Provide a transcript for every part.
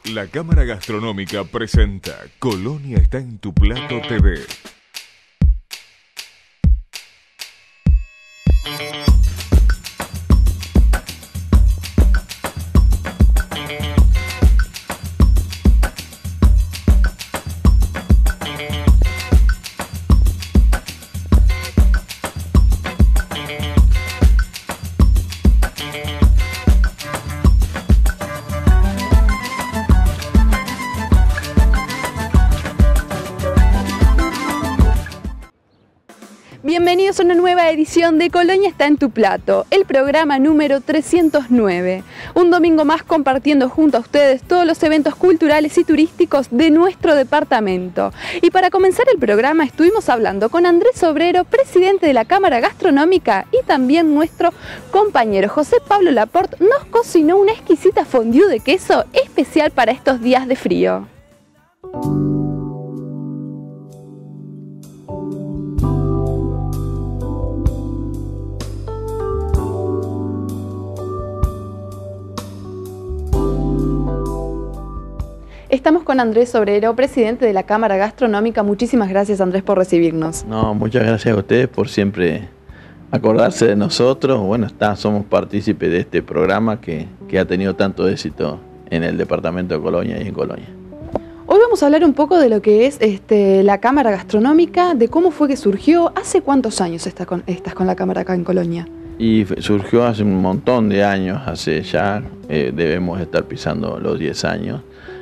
La Cámara Gastronómica presenta Colonia está en tu plato TV. Bienvenidos a una nueva edición de Colonia está en tu plato, el programa número 309. Un domingo más compartiendo junto a ustedes todos los eventos culturales y turísticos de nuestro departamento. Y para comenzar el programa estuvimos hablando con Andrés Sobrero, presidente de la Cámara Gastronómica, y también nuestro compañero José Pablo Laporte nos cocinó una exquisita fondue de queso especial para estos días de frío. Estamos con Andrés Sobrero, presidente de la Cámara Gastronómica. Muchísimas gracias, Andrés, por recibirnos. No, muchas gracias a ustedes por siempre acordarse de nosotros. Bueno, somos partícipes de este programa que ha tenido tanto éxito en el departamento de Colonia y en Colonia. Hoy vamos a hablar un poco de lo que es la Cámara Gastronómica, de cómo fue que surgió. ¿Hace cuántos años estás con la Cámara acá en Colonia? Y surgió hace un montón de años, hace ya debemos estar pisando los 10 años.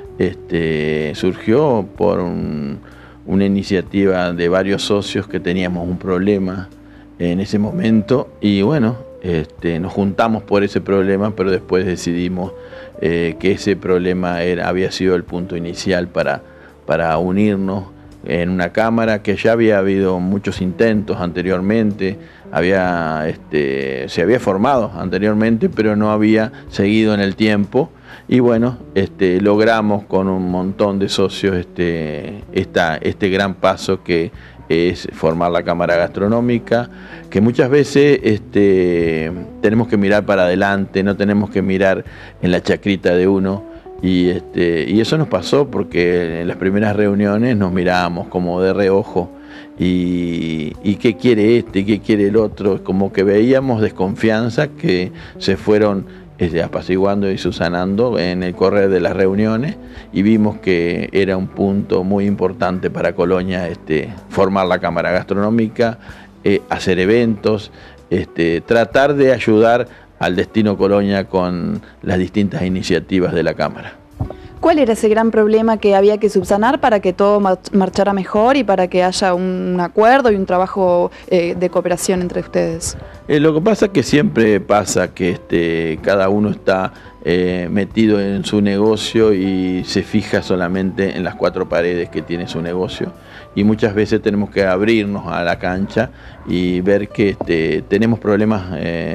Surgió por una iniciativa de varios socios que teníamos un problema en ese momento y bueno, nos juntamos por ese problema, pero después decidimos que ese problema había sido el punto inicial para unirnos en una cámara, que ya había habido muchos intentos anteriormente, se había formado anteriormente, pero no había seguido en el tiempo. Y bueno, logramos con un montón de socios este gran paso que es formar la Cámara Gastronómica, que muchas veces tenemos que mirar para adelante, no tenemos que mirar en la chacrita de uno. Y eso nos pasó porque en las primeras reuniones nos mirábamos como de reojo y qué quiere y qué quiere el otro, como que veíamos desconfianza que se fueron apaciguando y subsanando en el correr de las reuniones, y vimos que era un punto muy importante para Colonia formar la Cámara Gastronómica, hacer eventos, tratar de ayudar al destino Colonia con las distintas iniciativas de la Cámara. ¿Cuál era ese gran problema que había que subsanar para que todo marchara mejor y para que haya un acuerdo y un trabajo de cooperación entre ustedes? Lo que pasa es que siempre pasa que cada uno está metido en su negocio y se fija solamente en las cuatro paredes que tiene su negocio, y muchas veces tenemos que abrirnos a la cancha y ver que tenemos problemas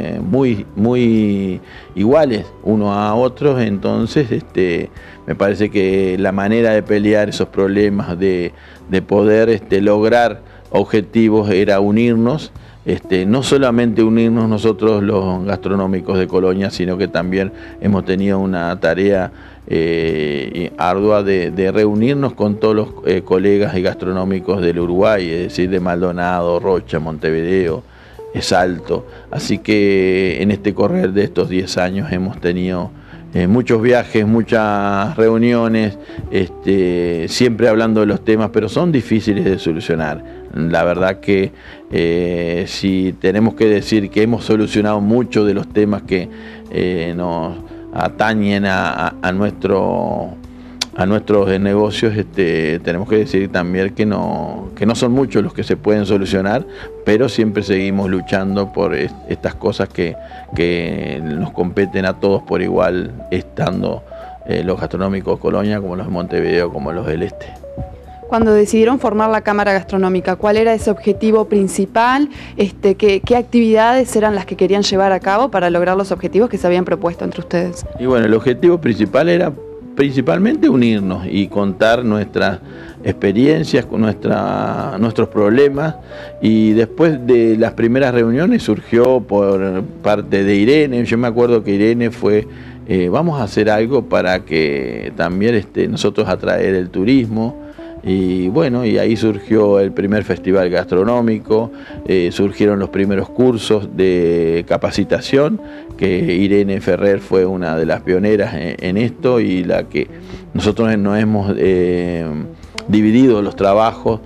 muy iguales unos a otros. Entonces me parece que la manera de pelear esos problemas, de poder lograr objetivos, era unirnos. No solamente unirnos nosotros los gastronómicos de Colonia, sino que también hemos tenido una tarea ardua de reunirnos con todos los colegas y gastronómicos del Uruguay, es decir, de Maldonado, Rocha, Montevideo, Salto. Así que en este correr de estos 10 años hemos tenido muchos viajes, muchas reuniones, siempre hablando de los temas, pero son difíciles de solucionar. La verdad que si tenemos que decir que hemos solucionado muchos de los temas que nos atañen a nuestros negocios, tenemos que decir también que no son muchos los que se pueden solucionar, pero siempre seguimos luchando por estas cosas que nos competen a todos por igual, estando los gastronómicos de Colonia como los de Montevideo, como los del Este. Cuando decidieron formar la Cámara Gastronómica, ¿cuál era ese objetivo principal? ¿Qué actividades eran las que querían llevar a cabo para lograr los objetivos que se habían propuesto entre ustedes? Y bueno, el objetivo principal era principalmente unirnos y contar nuestras experiencias, con nuestros problemas, y después de las primeras reuniones surgió por parte de Irene. Yo me acuerdo que Irene fue, vamos a hacer algo para que también nosotros atraer el turismo. Y bueno, y ahí surgió el primer festival gastronómico, surgieron los primeros cursos de capacitación, que Irene Ferrer fue una de las pioneras en esto, y la que nosotros nos hemos dividido los trabajos.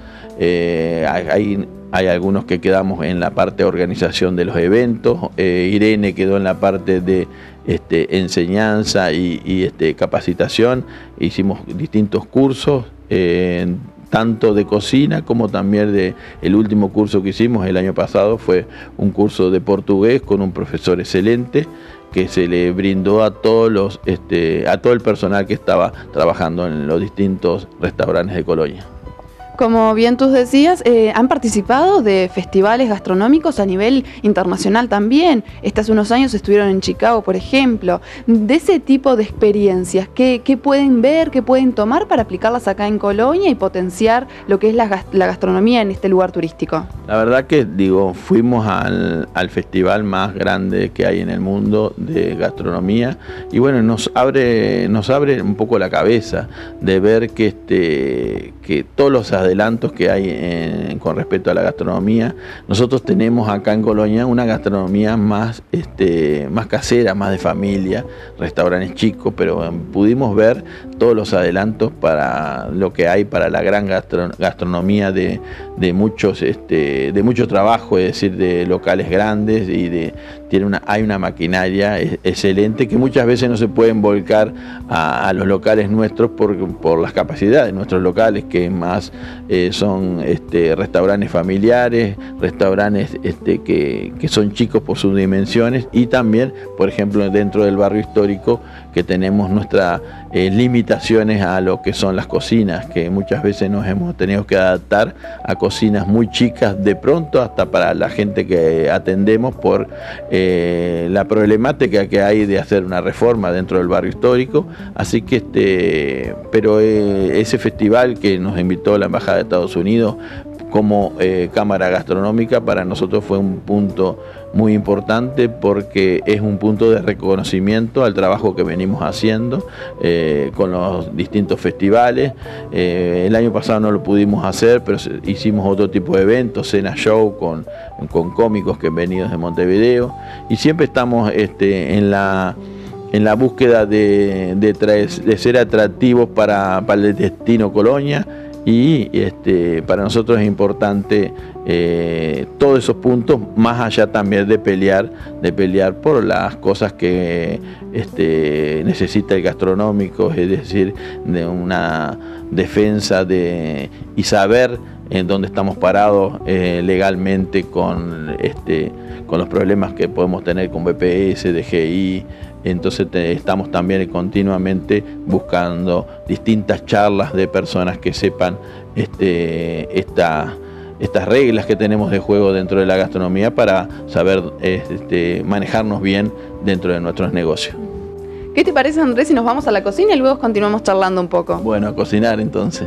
Hay algunos que quedamos en la parte de organización de los eventos, Irene quedó en la parte de enseñanza y capacitación. Hicimos distintos cursos, tanto de cocina como también el último curso que hicimos el año pasado fue un curso de portugués con un profesor excelente que se le brindó a todos a todo el personal que estaba trabajando en los distintos restaurantes de Colonia. Como bien tú decías, han participado de festivales gastronómicos a nivel internacional también. Hace unos años estuvieron en Chicago, por ejemplo. De ese tipo de experiencias, ¿qué pueden ver, qué pueden tomar para aplicarlas acá en Colonia y potenciar lo que es la gastronomía en este lugar turístico? La verdad que, fuimos al festival más grande que hay en el mundo de gastronomía, y bueno, nos abre un poco la cabeza de ver que todos los adelantos que hay con respecto a la gastronomía. Nosotros tenemos acá en Colonia una gastronomía más casera, más de familia, restaurantes chicos, pero pudimos ver todos los adelantos para lo que hay para la gran gastronomía de mucho trabajo, es decir, de locales grandes, y hay una maquinaria excelente que muchas veces no se pueden volcar a los locales nuestros por las capacidades de nuestros locales, que más son restaurantes familiares, restaurantes que son chicos por sus dimensiones, y también, por ejemplo, dentro del barrio histórico, que tenemos nuestras limitaciones a lo que son las cocinas, que muchas veces nos hemos tenido que adaptar a cocinas muy chicas, de pronto hasta para la gente que atendemos, por la problemática que hay de hacer una reforma dentro del barrio histórico. Así que pero ese festival que nos invitó la Embajada de Estados Unidos como Cámara Gastronómica, para nosotros fue un punto muy importante, porque es un punto de reconocimiento al trabajo que venimos haciendo con los distintos festivales. El año pasado no lo pudimos hacer, pero hicimos otro tipo de eventos, cena show con cómicos que venidos de Montevideo, y siempre estamos en la búsqueda de ser atractivos para el destino Colonia. Y para nosotros es importante todos esos puntos, más allá también de pelear por las cosas que necesita el gastronómico, es decir, de una defensa y saber en dónde estamos parados legalmente con los problemas que podemos tener con BPS, DGI. Entonces estamos también continuamente buscando distintas charlas de personas que sepan estas reglas que tenemos de juego dentro de la gastronomía, para saber manejarnos bien dentro de nuestros negocios. ¿Qué te parece, Andrés, si nos vamos a la cocina y luego continuamos charlando un poco? Bueno, a cocinar entonces.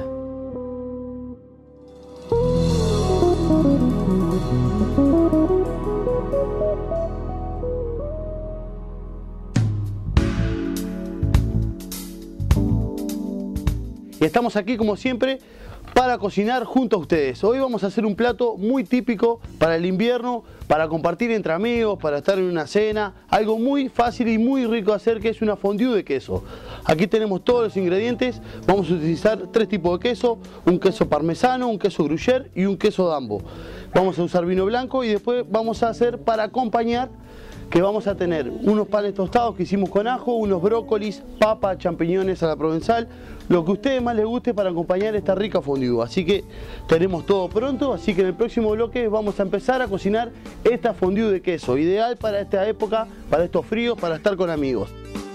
Y estamos aquí, como siempre, para cocinar junto a ustedes. Hoy vamos a hacer un plato muy típico para el invierno, para compartir entre amigos, para estar en una cena. Algo muy fácil y muy rico de hacer, que es una fondue de queso. Aquí tenemos todos los ingredientes. Vamos a utilizar 3 tipos de queso: un queso parmesano, un queso gruyère y un queso dambo. Vamos a usar vino blanco, y después vamos a hacer, para acompañar, que vamos a tener unos panes tostados que hicimos con ajo, unos brócolis, papa, champiñones a la provenzal, lo que a ustedes más les guste para acompañar esta rica fondue. Así que tenemos todo pronto, así que en el próximo bloque vamos a empezar a cocinar esta fondue de queso, ideal para esta época, para estos fríos, para estar con amigos.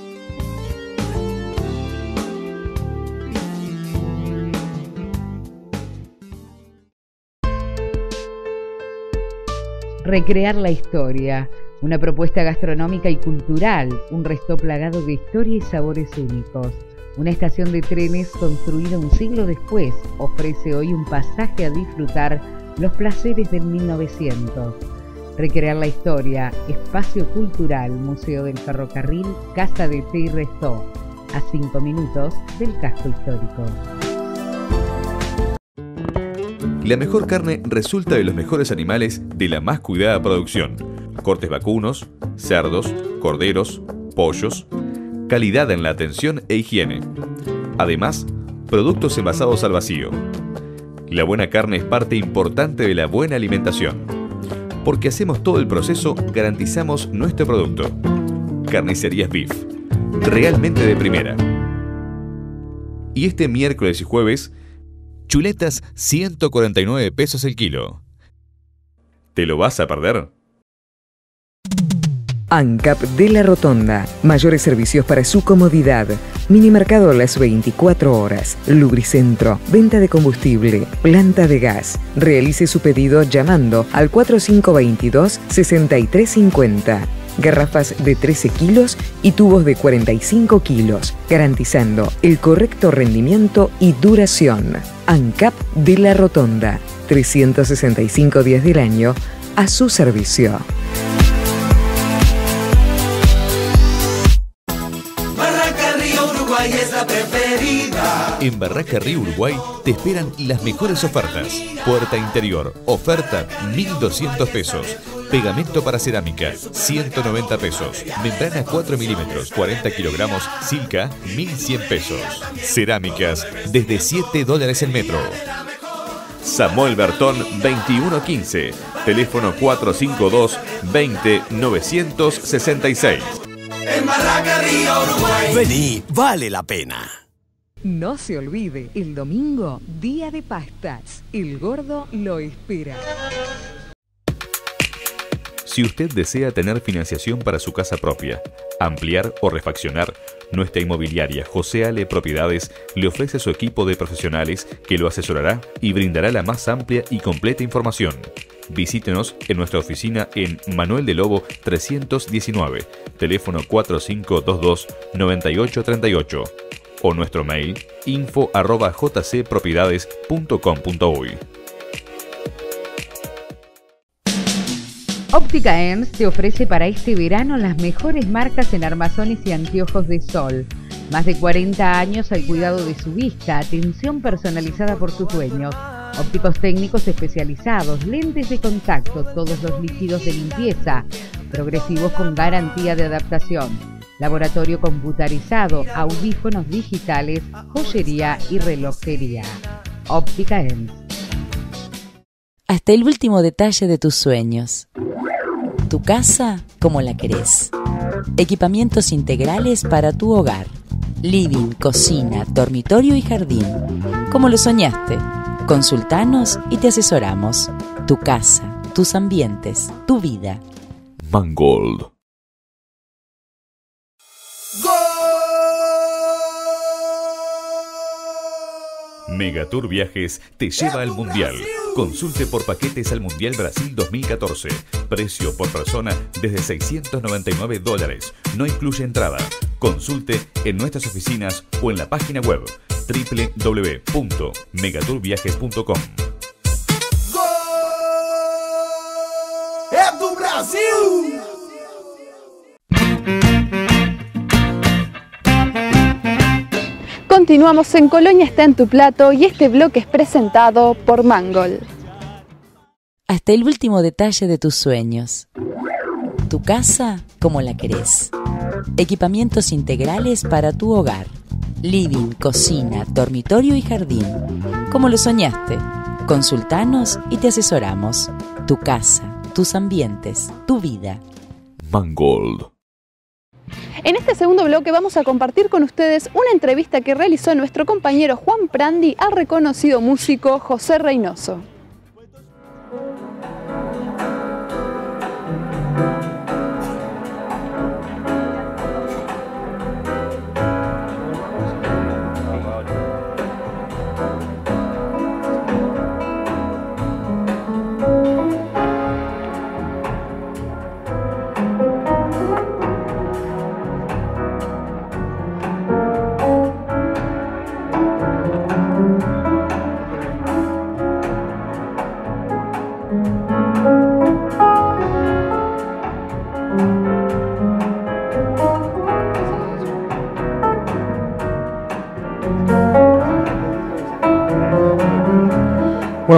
Recrear la historia, una propuesta gastronómica y cultural, un resto plagado de historia y sabores únicos, Una estación de trenes construida un siglo después ofrece hoy un pasaje a disfrutar los placeres del 1900. Recrear la historia, espacio cultural, Museo del Ferrocarril, Casa de Té y Restó, a 5 minutos del casco histórico. La mejor carne resulta de los mejores animales de la más cuidada producción. Cortes vacunos, cerdos, corderos, pollos, calidad en la atención e higiene. Además, productos envasados al vacío. La buena carne es parte importante de la buena alimentación. Porque hacemos todo el proceso, garantizamos nuestro producto. Carnicerías Beef, realmente de primera. Y este miércoles y jueves, chuletas 149 pesos el kilo. ¿Te lo vas a perder? ANCAP de la Rotonda. Mayores servicios para su comodidad. Minimercado a las 24 horas. Lubricentro. Venta de combustible. Planta de gas. Realice su pedido llamando al 4522-6350. Garrafas de 13 kilos y tubos de 45 kilos. Garantizando el correcto rendimiento y duración. ANCAP de la Rotonda. 365 días del año a su servicio. Es la preferida. En Barraca Río Uruguay te esperan las mejores ofertas. Puerta interior, oferta 1.200 pesos. Pegamento para cerámica, 190 pesos. Membrana 4 milímetros, 40 kilogramos, Silca, 1.100 pesos. Cerámicas, desde $7 el metro. Samuel Bertón 2115. Teléfono 452-20-966. En Barraca Río Uruguay. Vení, vale la pena. No se olvide, el domingo, día de pastas. El gordo lo espera. Si usted desea tener financiación para su casa propia, ampliar o refaccionar, nuestra inmobiliaria José Ale Propiedades le ofrece su equipo de profesionales que lo asesorará y brindará la más amplia y completa información. Visítenos en nuestra oficina en Manuel de Lobo 319, teléfono 4522-9838 o nuestro mail info@jcpropiedades.com.uy. Óptica ENS te ofrece para este verano las mejores marcas en armazones y anteojos de sol. Más de 40 años al cuidado de su vista, atención personalizada por sus dueños. Ópticos técnicos especializados, lentes de contacto, todos los líquidos de limpieza, progresivos con garantía de adaptación, laboratorio computarizado, audífonos digitales, joyería y relojería. Óptica ENS. Hasta el último detalle de tus sueños. Tu casa como la querés. Equipamientos integrales para tu hogar. Living, cocina, dormitorio y jardín. Como lo soñaste. Consultanos y te asesoramos. Tu casa, tus ambientes, tu vida. Mangold. Megatour Viajes te lleva al Mundial. Consulte por paquetes al Mundial Brasil 2014. Precio por persona desde $699. No incluye entrada. Consulte en nuestras oficinas o en la página web www.megatourviajes.com. ¡Es tu Brasil! Continuamos en Colonia está en tu plato y este bloque es presentado por Mangold. Hasta el último detalle de tus sueños. Tu casa como la querés. Equipamientos integrales para tu hogar. Living, cocina, dormitorio y jardín. Como lo soñaste. Consultanos y te asesoramos. Tu casa, tus ambientes, tu vida. Mangold. En este segundo bloque vamos a compartir con ustedes una entrevista que realizó nuestro compañero Juan Prandi al reconocido músico José Reynoso.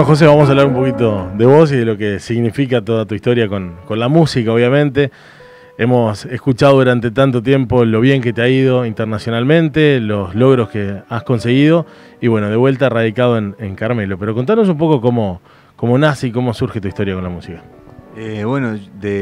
Bueno, José, vamos a hablar un poquito de vos y de lo que significa toda tu historia con la música, obviamente. Hemos escuchado durante tanto tiempo lo bien que te ha ido internacionalmente, los logros que has conseguido y bueno, de vuelta radicado en Carmelo. Pero contanos un poco cómo nace y cómo surge tu historia con la música. Bueno,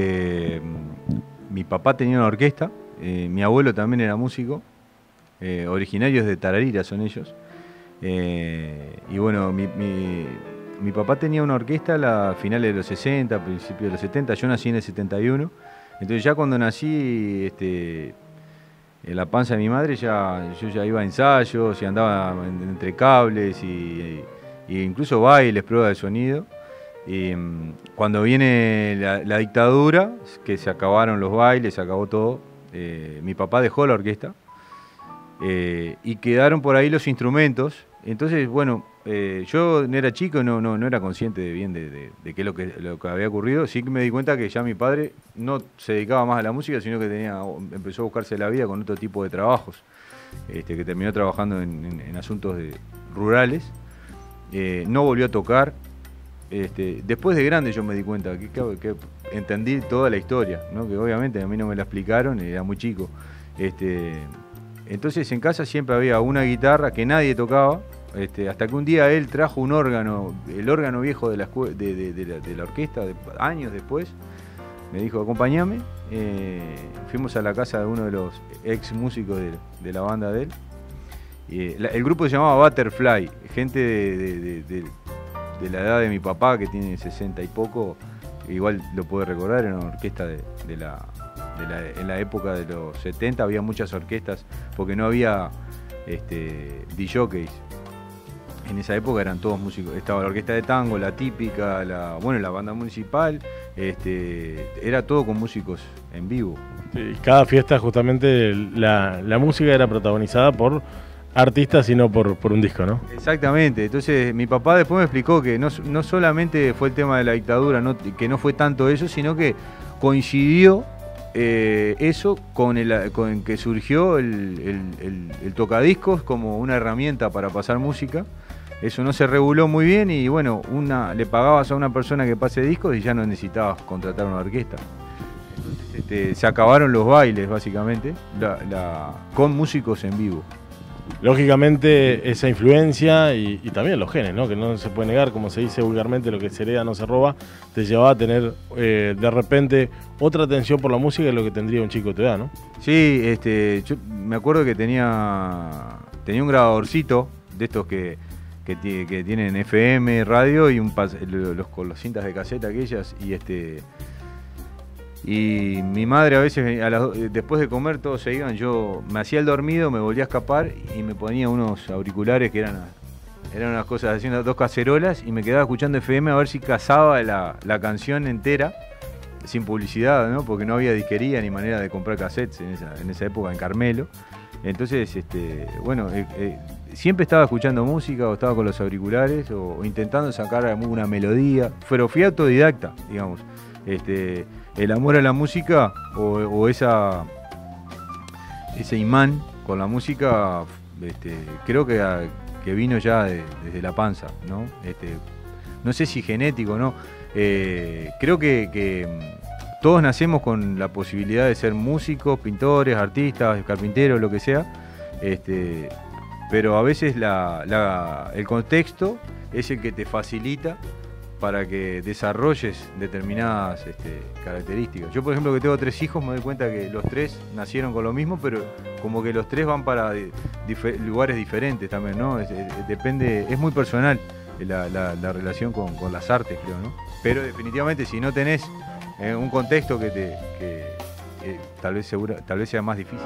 mi papá tenía una orquesta, mi abuelo también era músico, originarios de Tararira son ellos. Y bueno, mi papá tenía una orquesta a finales de los 60, principios de los 70, yo nací en el 71. Entonces ya cuando nací en la panza de mi madre yo ya iba a ensayos y andaba entre cables y incluso bailes, pruebas de sonido. Y cuando viene la dictadura, que se acabaron los bailes, se acabó todo, mi papá dejó la orquesta y quedaron por ahí los instrumentos. Entonces, bueno, yo no era chico, no era consciente de qué es lo que había ocurrido. Sí que me di cuenta que ya mi padre no se dedicaba más a la música, sino que empezó a buscarse la vida con otro tipo de trabajos, que terminó trabajando en asuntos rurales. No volvió a tocar. Después de grande yo me di cuenta que entendí toda la historia, ¿no? Que obviamente a mí no me la explicaron, era muy chico. Entonces en casa siempre había una guitarra que nadie tocaba, hasta que un día él trajo un órgano, el órgano viejo de la orquesta, años después, me dijo, acompáñame. Fuimos a la casa de uno de los ex músicos de la banda de él. El grupo se llamaba Butterfly, gente de la edad de mi papá, que tiene 60 y poco, igual lo puede recordar, era una orquesta en la época de los 70 había muchas orquestas, porque no había DJs. En esa época eran todos músicos, estaba la orquesta de tango, la típica, la banda municipal, era todo con músicos en vivo. Sí, cada fiesta justamente la música era protagonizada por artistas y no por un disco, ¿no? Exactamente. Entonces mi papá después me explicó que no solamente fue el tema de la dictadura, que no fue tanto eso, sino que coincidió eso con que surgió el tocadiscos como una herramienta para pasar música. Eso no se reguló muy bien y bueno, le pagabas a una persona que pase discos y ya no necesitabas contratar una orquesta. Se acabaron los bailes básicamente con músicos en vivo. Lógicamente esa influencia y también los genes, ¿no? Que no se puede negar, como se dice vulgarmente, lo que se hereda no se roba, te llevaba a tener de repente otra atención por la música de lo que tendría un chico de tu edad, ¿no? Sí, yo me acuerdo que tenía un grabadorcito de estos que tienen FM, radio y con las cintas de caseta aquellas y mi madre a veces, después de comer todos se iban, yo me hacía el dormido, me volvía a escapar y me ponía unos auriculares que eran unas cosas, haciendo 2 cacerolas y me quedaba escuchando FM a ver si cazaba la canción entera sin publicidad, ¿no? Porque no había disquería ni manera de comprar cassettes en esa época en Carmelo. Entonces, siempre estaba escuchando música o estaba con los auriculares o intentando sacar alguna melodía, pero fui autodidacta, digamos. El amor a la música o ese imán con la música, creo que vino ya desde la panza, ¿no? No sé si genético, ¿no? Creo que todos nacemos con la posibilidad de ser músicos, pintores, artistas, carpinteros, lo que sea, pero a veces el contexto es el que te facilita para que desarrolles determinadas características. Yo, por ejemplo, que tengo 3 hijos, me doy cuenta que los 3 nacieron con lo mismo, pero como que los 3 van para lugares diferentes también, ¿no? Depende, es muy personal la relación con las artes, creo, ¿no? Pero definitivamente si no tenés un contexto que tal vez sea más difícil.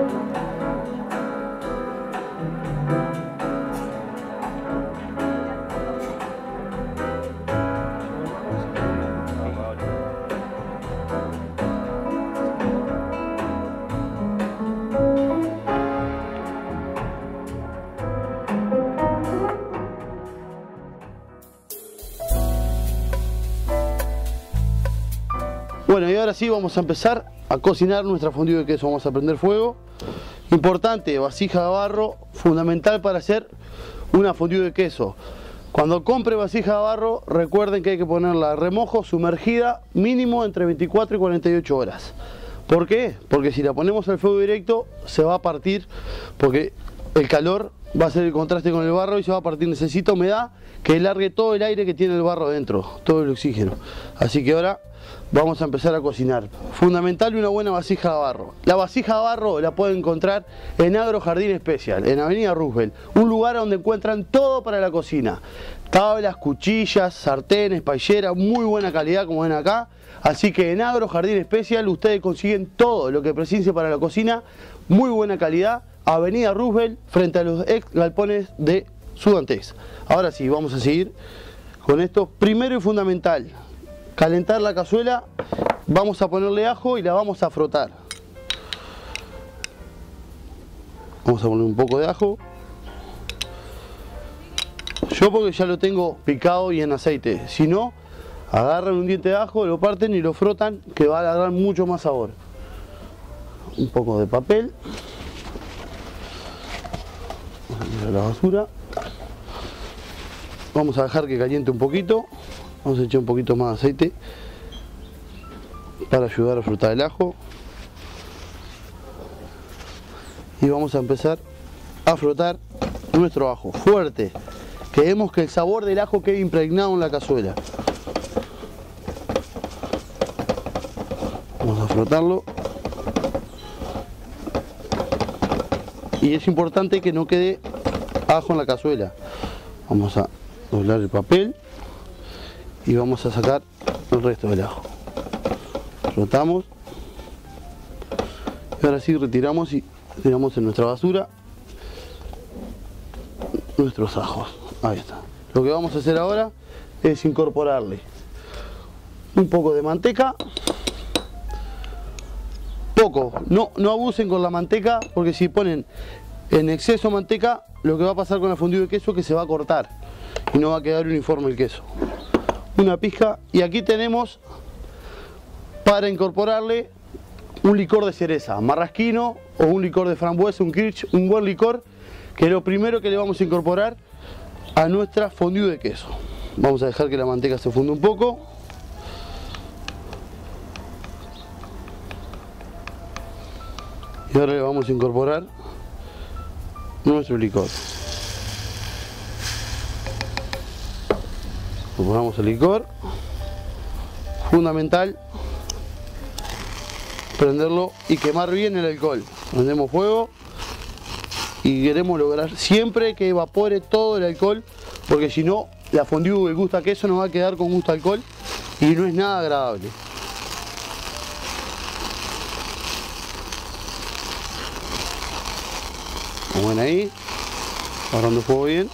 Bueno, y ahora sí vamos a empezar a cocinar nuestra fondue de queso. Vamos a prender fuego. Importante, vasija de barro, fundamental para hacer una fondue de queso. Cuando compre vasija de barro, recuerden que hay que ponerla a remojo, sumergida, mínimo entre 24 y 48 horas. ¿Por qué? Porque si la ponemos al fuego directo, se va a partir, porque el calor va a hacer el contraste con el barro y se va a partir. Necesita humedad que largue todo el aire que tiene el barro dentro, todo el oxígeno. Así que ahora vamos a empezar a cocinar. Fundamental una buena vasija de barro. La vasija de barro la pueden encontrar en Agro Jardín Special, en Avenida Roosevelt, un lugar donde encuentran todo para la cocina. Tablas, cuchillas, sartenes, pailleras, muy buena calidad como ven acá. Así que en Agro Jardín Special ustedes consiguen todo lo que precise para la cocina, muy buena calidad. Avenida Roosevelt, frente a los ex galpones de Sudantex. Ahora sí, vamos a seguir con esto. Primero y fundamental, calentar la cazuela, vamos a ponerle ajo y la vamos a frotar. Vamos a poner un poco de ajo. Yo porque ya lo tengo picado y en aceite. Si no, agarran un diente de ajo, lo parten y lo frotan, que va a dar mucho más sabor. Un poco de papel. Vamos a tirar la basura. Vamos a dejar que caliente un poquito. Vamos a echar un poquito más de aceite para ayudar a frotar el ajo. Y vamos a empezar a frotar nuestro ajo fuerte. Queremos que el sabor del ajo quede impregnado en la cazuela. Vamos a frotarlo. Y es importante que no quede ajo en la cazuela. Vamos a doblar el papel y vamos a sacar el resto del ajo. Frotamos. Y ahora sí retiramos y tiramos en nuestra basura nuestros ajos. Ahí está. Lo que vamos a hacer ahora es incorporarle un poco de manteca. Poco, no abusen con la manteca, porque si ponen en exceso manteca, lo que va a pasar con el fundido de queso es que se va a cortar y no va a quedar uniforme el queso. Una pizca, y aquí tenemos para incorporarle un licor de cereza, marrasquino o un licor de frambuesa, un kirsch, un buen licor, que es lo primero que le vamos a incorporar a nuestra fondue de queso. Vamos a dejar que la manteca se funda un poco. Y ahora le vamos a incorporar nuestro licor. Incorporamos el licor. Fundamental prenderlo y quemar bien el alcohol. Prendemos fuego y queremos lograr siempre que evapore todo el alcohol, porque si no, la fondue de gusto a queso nos va a quedar con gusto a alcohol y no es nada agradable. Como ven ahí, agarrando fuego bien.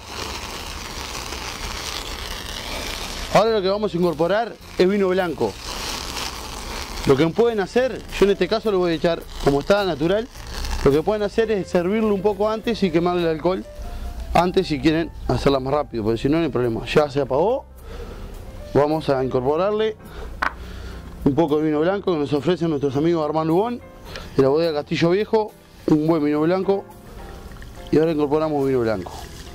Ahora lo que vamos a incorporar es vino blanco. Lo que pueden hacer, yo en este caso lo voy a echar como está natural, lo que pueden hacer es servirlo un poco antes y quemarle el alcohol antes si quieren hacerla más rápido, porque si no, no hay problema. Ya se apagó, vamos a incorporarle un poco de vino blanco que nos ofrecen nuestros amigos Armand Lubón de la bodega Castillo Viejo, un buen vino blanco. Y ahora incorporamos vino blanco.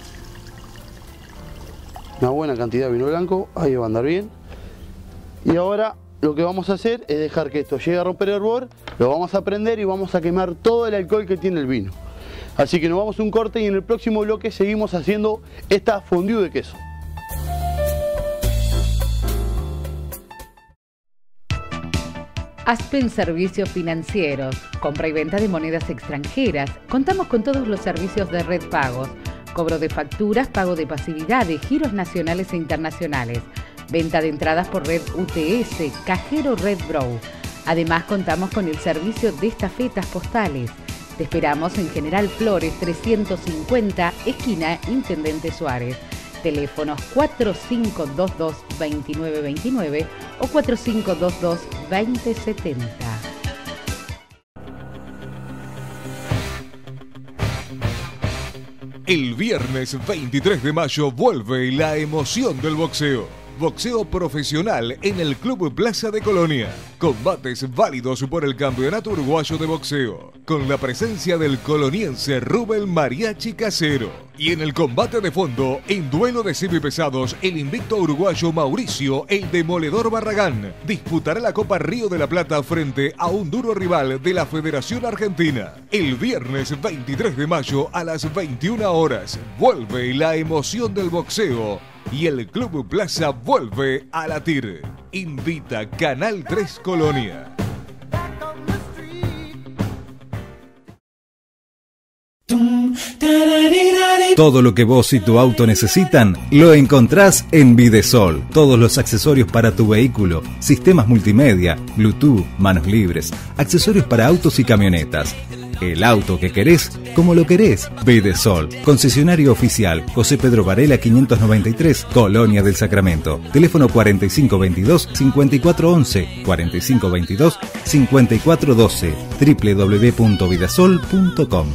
Una buena cantidad de vino blanco, ahí va a andar bien. Y ahora lo que vamos a hacer es dejar que esto llegue a romper hervor, lo vamos a prender y vamos a quemar todo el alcohol que tiene el vino. Así que nos vamos a un corte y en el próximo bloque seguimos haciendo esta fondue de queso. Aspen Servicios Financieros, compra y venta de monedas extranjeras. Contamos con todos los servicios de red pagos, cobro de facturas, pago de pasividades, giros nacionales e internacionales, venta de entradas por red UTS, cajero Red Brow. Además contamos con el servicio de estafetas postales. Te esperamos en General Flores 350, esquina Intendente Suárez. Teléfonos 4522-2929 o 4522-2070. El viernes 23 de mayo vuelve la emoción del boxeo. Boxeo profesional en el Club Plaza de Colonia. Combates válidos por el Campeonato Uruguayo de Boxeo, con la presencia del coloniense Rubén Mariachi Casero. Y en el combate de fondo, en duelo de semipesados, el invicto uruguayo Mauricio El Demoledor Barragán disputará la Copa Río de la Plata frente a un duro rival de la Federación Argentina. El viernes 23 de mayo a las 21 horas vuelve la emoción del boxeo y el Club Plaza vuelve a latir. Invita Canal 3 Colonia. Todo lo que vos y tu auto necesitan lo encontrás en Videsol. Todos los accesorios para tu vehículo, sistemas multimedia, Bluetooth, manos libres, accesorios para autos y camionetas. El auto que querés, como lo querés. Videsol, concesionario oficial, José Pedro Varela 593, Colonia del Sacramento. Teléfono 4522-5411, 4522-5412, www.videsol.com.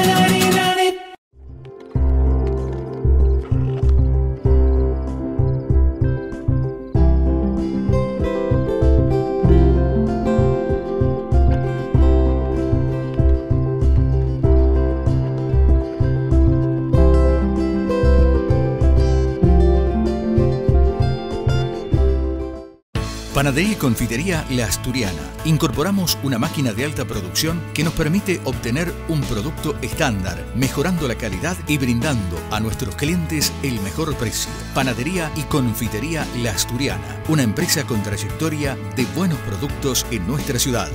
Panadería y confitería La Asturiana. Incorporamos una máquina de alta producción que nos permite obtener un producto estándar, mejorando la calidad y brindando a nuestros clientes el mejor precio. Panadería y confitería La Asturiana, una empresa con trayectoria de buenos productos en nuestra ciudad.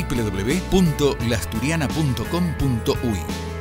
www.laasturiana.com.uy.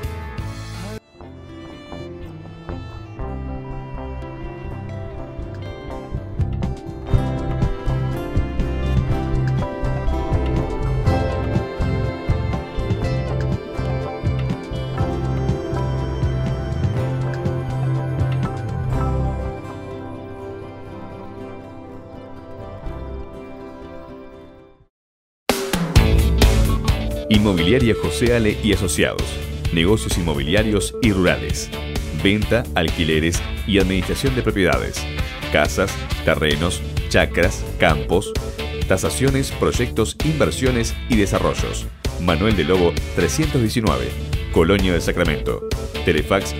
Inmobiliaria José Ale y Asociados. Negocios inmobiliarios y rurales. Venta, alquileres y administración de propiedades. Casas, terrenos, chacras, campos. Tasaciones, proyectos, inversiones y desarrollos. Manuel de Lobo 319. Colonia del Sacramento. Telefax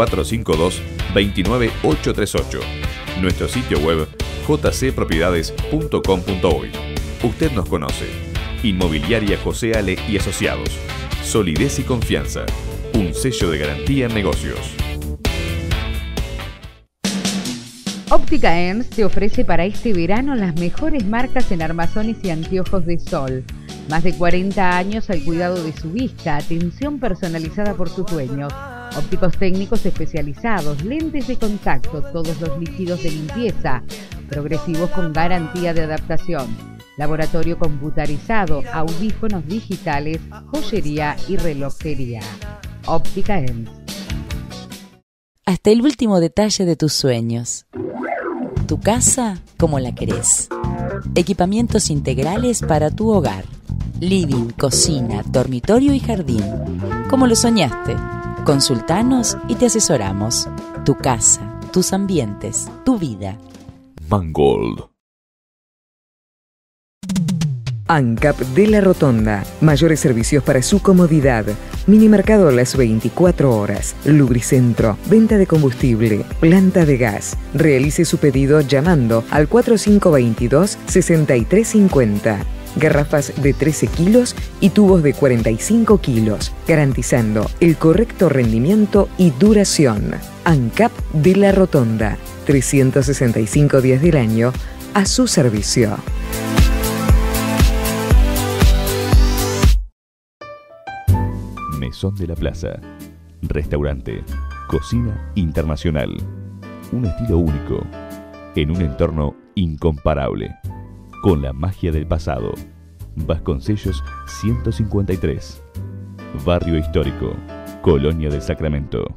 452-29838. Nuestro sitio web jcpropiedades.com.uy. Usted nos conoce. Inmobiliaria José Ale y Asociados. Solidez y confianza. Un sello de garantía en negocios. Óptica EMS te ofrece para este verano las mejores marcas en armazones y anteojos de sol. Más de 40 años al cuidado de su vista, atención personalizada por sus dueños. Ópticos técnicos especializados, lentes de contacto, todos los líquidos de limpieza, progresivos con garantía de adaptación. Laboratorio computarizado, audífonos digitales, joyería y relojería. Óptica EMS. Hasta el último detalle de tus sueños. Tu casa como la querés. Equipamientos integrales para tu hogar. Living, cocina, dormitorio y jardín. Como lo soñaste. Consultanos y te asesoramos. Tu casa, tus ambientes, tu vida. Mangold. ANCAP de la Rotonda. Mayores servicios para su comodidad. Minimercado a las 24 horas. Lubricentro. Venta de combustible. Planta de gas. Realice su pedido llamando al 4522-6350. Garrafas de 13 kilos y tubos de 45 kilos. Garantizando el correcto rendimiento y duración. ANCAP de la Rotonda. 365 días del año a su servicio. Mesón de la Plaza. Restaurante. Cocina internacional. Un estilo único. En un entorno incomparable. Con la magia del pasado. Vasconcellos 153. Barrio Histórico. Colonia del Sacramento.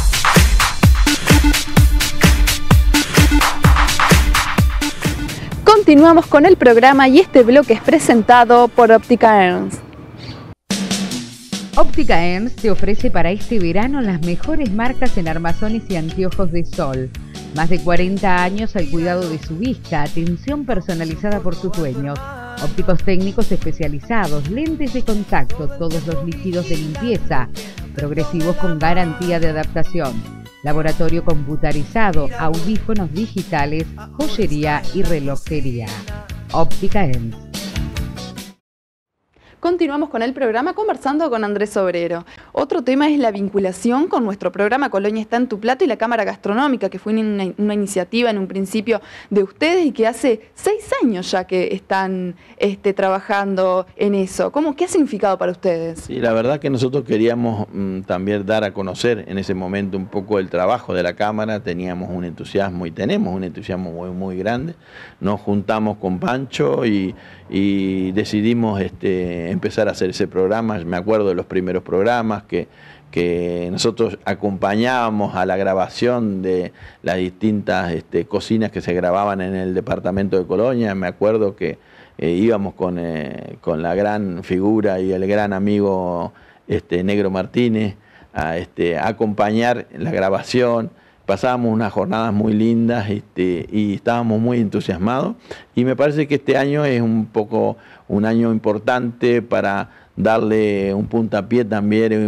Continuamos con el programa y este bloque es presentado por Óptica EMS. Óptica EMS te ofrece para este verano las mejores marcas en armazones y anteojos de sol. Más de 40 años al cuidado de su vista, atención personalizada por sus dueños, ópticos técnicos especializados, lentes de contacto, todos los líquidos de limpieza, progresivos con garantía de adaptación, laboratorio computarizado, audífonos digitales, joyería y relojería. Óptica ENS. Continuamos con el programa conversando con Andrés Sobrero. Otro tema es la vinculación con nuestro programa Colonia está en tu plato y la Cámara Gastronómica, que fue una iniciativa en un principio de ustedes y que hace 6 años ya que están trabajando en eso. ¿Qué ha significado para ustedes? Sí, la verdad que nosotros queríamos también dar a conocer en ese momento un poco el trabajo de la Cámara. Teníamos un entusiasmo y tenemos un entusiasmo muy, muy grande. Nos juntamos con Pancho y decidimos empezar a hacer ese programa. Me acuerdo de los primeros programas que nosotros acompañábamos a la grabación de las distintas cocinas que se grababan en el departamento de Colonia. Me acuerdo que íbamos con la gran figura y el gran amigo Negro Martínez a acompañar la grabación. Pasábamos unas jornadas muy lindas y estábamos muy entusiasmados, y me parece que este año es un año importante para darle un puntapié también,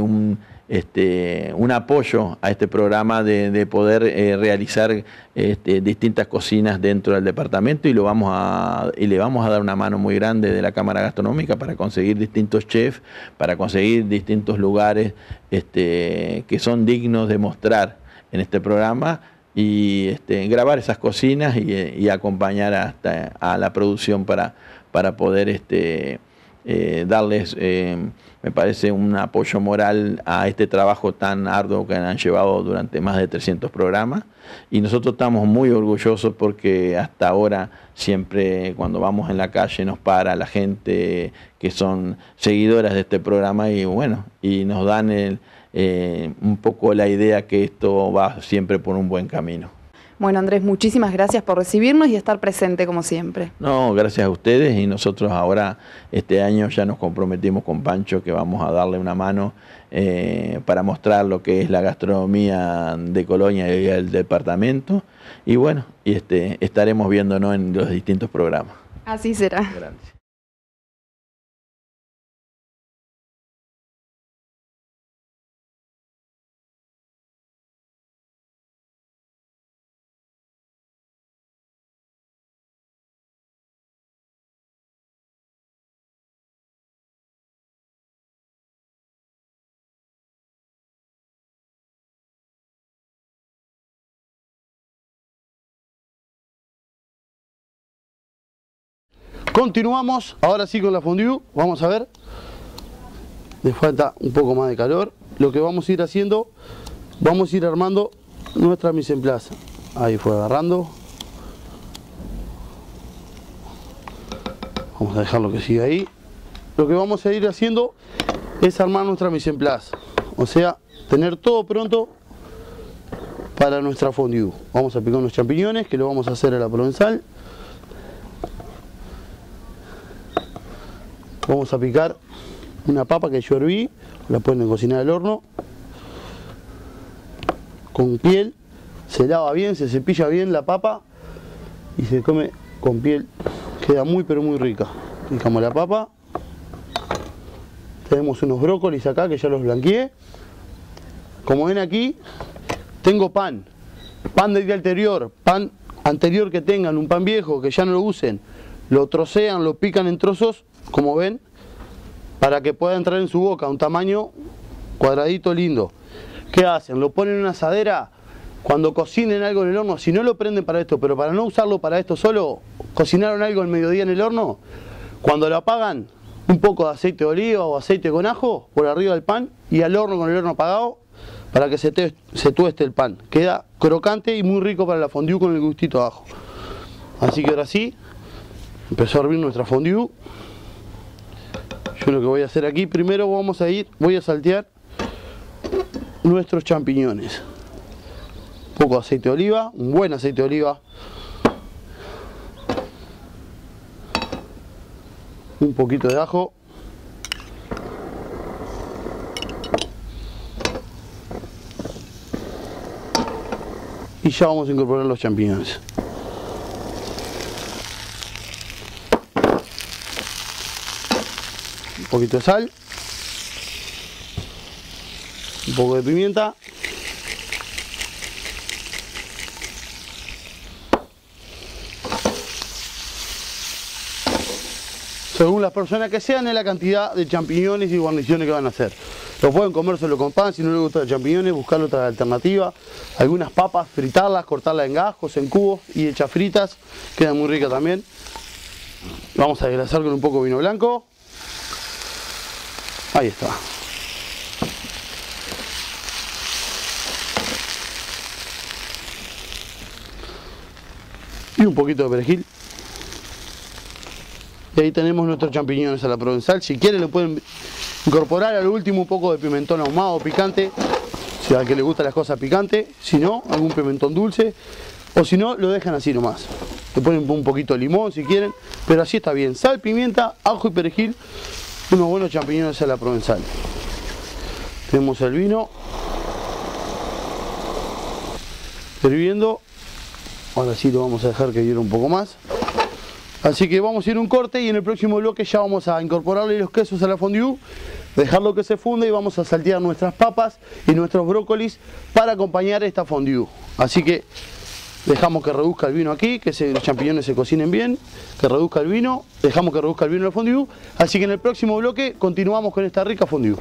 un apoyo a este programa de poder realizar distintas cocinas dentro del departamento, y le vamos a dar una mano muy grande de la Cámara Gastronómica para conseguir distintos chefs, para conseguir distintos lugares que son dignos de mostrar en este programa, y grabar esas cocinas y acompañar a la producción para poder darles, me parece, un apoyo moral a este trabajo tan arduo que han llevado durante más de 300 programas. Y nosotros estamos muy orgullosos porque hasta ahora siempre cuando vamos en la calle nos para la gente que son seguidoras de este programa y nos dan un poco la idea que esto va siempre por un buen camino. Bueno, Andrés, muchísimas gracias por recibirnos y estar presente como siempre. No, gracias a ustedes, y nosotros ahora este año ya nos comprometimos con Pancho que vamos a darle una mano para mostrar lo que es la gastronomía de Colonia y del departamento, y estaremos viéndonos en los distintos programas. Así será. Gracias. Continuamos, ahora sí con la fondue, vamos a ver, le falta un poco más de calor. Lo que vamos a ir haciendo, vamos a ir armando nuestra mise en place. Ahí fue agarrando. Vamos a dejarlo que siga ahí. Lo que vamos a ir haciendo es armar nuestra mise en place, o sea, tener todo pronto para nuestra fondue. Vamos a picar unos champiñones que lo vamos a hacer a la provenzal. Vamos a picar una papa que yo herví, la pueden cocinar al horno, con piel, se lava bien, se cepilla bien la papa y se come con piel, queda muy pero muy rica. Picamos la papa, tenemos unos brócolis acá que ya los blanqueé. Como ven aquí, tengo pan del día anterior, pan anterior que tengan, un pan viejo que ya no lo usen, lo trocean, lo pican en trozos, como ven, para que pueda entrar en su boca, un tamaño cuadradito lindo. ¿Qué hacen? Lo ponen en una asadera cuando cocinen algo en el horno. Si no lo prenden para esto, pero para no usarlo para esto solo, cocinaron algo al mediodía en el horno, cuando lo apagan, un poco de aceite de oliva o aceite con ajo por arriba del pan y al horno con el horno apagado para que se tueste el pan. Queda crocante y muy rico para la fondue con el gustito de ajo. Así que ahora sí, empezó a hervir nuestra fondue. Yo lo que voy a hacer aquí, primero voy a saltear nuestros champiñones. Un poco de aceite de oliva, un buen aceite de oliva. Un poquito de ajo. y ya vamos a incorporar los champiñones. Un poquito de sal, un poco de pimienta, según las personas que sean, es la cantidad de champiñones y guarniciones que van a hacer. Lo pueden comer solo con pan, si no les gusta los champiñones, buscar otra alternativa. Algunas papas, fritarlas, cortarlas en gajos, en cubos y hechas fritas, quedan muy ricas también. Vamos a desgrasar con un poco de vino blanco. Ahí está. Y un poquito de perejil. Y ahí tenemos nuestros champiñones a la provenzal. Si quieren le pueden incorporar al último un poco de pimentón ahumado picante, si a que le gustan las cosas picantes. Si no, algún pimentón dulce. O si no, lo dejan así nomás. Le ponen un poquito de limón si quieren, pero así está bien. Sal, pimienta, ajo y perejil. Unos buenos champiñones a la provenzal. Tenemos el vino hirviendo. Ahora sí lo vamos a dejar que hierva un poco más. Así que vamos a ir a un corte y en el próximo bloque ya vamos a incorporarle los quesos a la fondue, dejarlo que se funda y vamos a saltear nuestras papas y nuestros brócolis para acompañar esta fondue. Así que dejamos que reduzca el vino aquí, que los champiñones se cocinen bien, que reduzca el vino, dejamos que reduzca el vino en la fondue. Así que en el próximo bloque continuamos con esta rica fondue.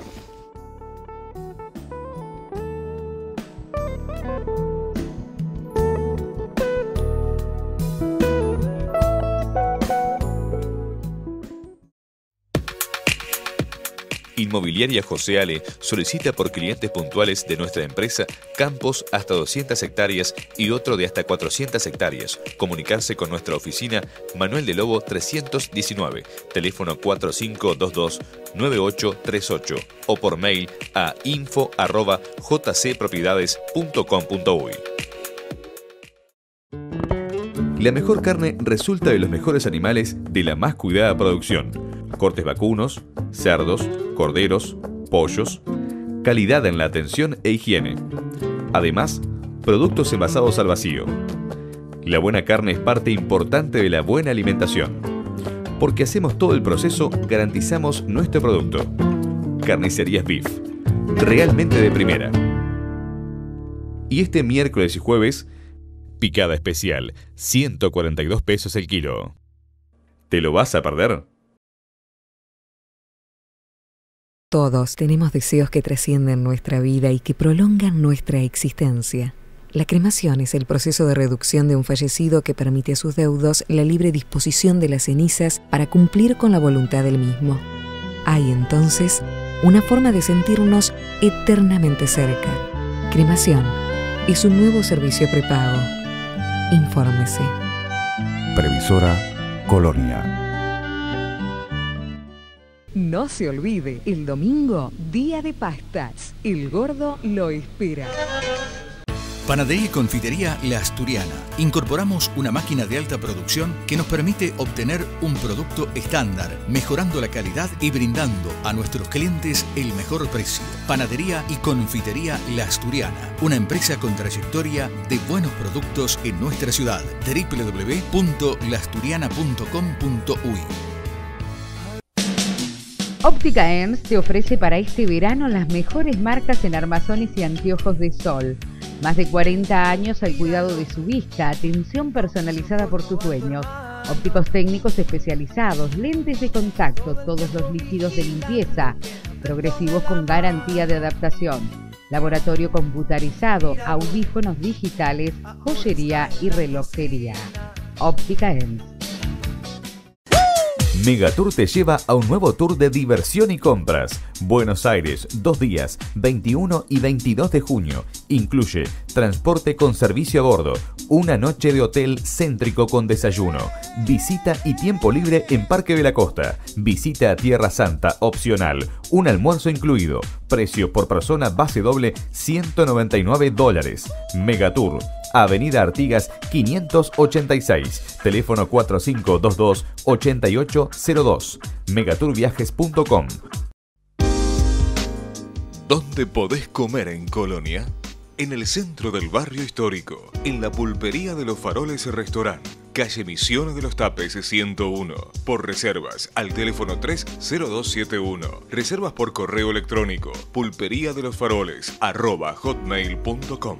Inmobiliaria José Ale solicita por clientes puntuales de nuestra empresa campos hasta 200 hectáreas y otro de hasta 400 hectáreas. Comunicarse con nuestra oficina Manuel de Lobo 319, teléfono 4522-9838 o por mail a info@jcpropiedades.com.uy. La mejor carne resulta de los mejores animales de la más cuidada producción. Cortes vacunos, cerdos, corderos, pollos, calidad en la atención e higiene. Además, productos envasados al vacío. La buena carne es parte importante de la buena alimentación. Porque hacemos todo el proceso, garantizamos nuestro producto. Carnicerías Beef, realmente de primera. Y este miércoles y jueves, picada especial, 142 pesos el kilo. ¿Te lo vas a perder? Todos tenemos deseos que trascienden nuestra vida y que prolongan nuestra existencia. La cremación es el proceso de reducción de un fallecido que permite a sus deudos la libre disposición de las cenizas para cumplir con la voluntad del mismo. Hay entonces una forma de sentirnos eternamente cerca. Cremación es un nuevo servicio prepago. Infórmese. Previsora Colonia. No se olvide, el domingo, día de pastas. El gordo lo espera. Panadería y confitería La Asturiana. Incorporamos una máquina de alta producción que nos permite obtener un producto estándar, mejorando la calidad y brindando a nuestros clientes el mejor precio. Panadería y confitería La Asturiana, una empresa con trayectoria de buenos productos en nuestra ciudad. www.laasturiana.com.uy. Óptica ENS te ofrece para este verano las mejores marcas en armazones y anteojos de sol. Más de 40 años al cuidado de su vista, atención personalizada por sus dueños. Ópticos técnicos especializados, lentes de contacto, todos los líquidos de limpieza, progresivos con garantía de adaptación. Laboratorio computarizado, audífonos digitales, joyería y relojería. Óptica ENS. Megatour te lleva a un nuevo tour de diversión y compras. Buenos Aires, 2 días, 21 y 22 de junio. Incluye transporte con servicio a bordo, una noche de hotel céntrico con desayuno, visita y tiempo libre en Parque de la Costa, visita a Tierra Santa opcional, un almuerzo incluido, precio por persona base doble $199. Megatour, Avenida Artigas 586, teléfono 4522-8802, megatourviajes.com. ¿Dónde podés comer en Colonia? en el centro del barrio histórico, en la pulpería de los Faroles Restaurant, calle Misiones de los Tapes 101. Por reservas al teléfono 30271. Reservas por correo electrónico pulperiadelosfaroles@hotmail.com.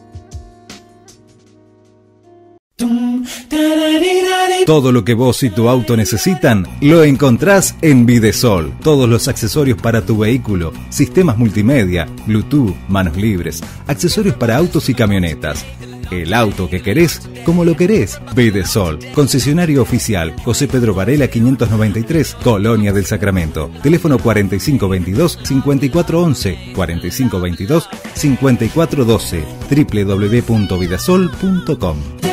Todo lo que vos y tu auto necesitan lo encontrás en Videsol. Todos los accesorios para tu vehículo, sistemas multimedia, Bluetooth, manos libres, accesorios para autos y camionetas. El auto que querés, como lo querés. Videsol, concesionario oficial, José Pedro Varela 593, Colonia del Sacramento. Teléfono 4522-5411, 4522-5412, www.videsol.com.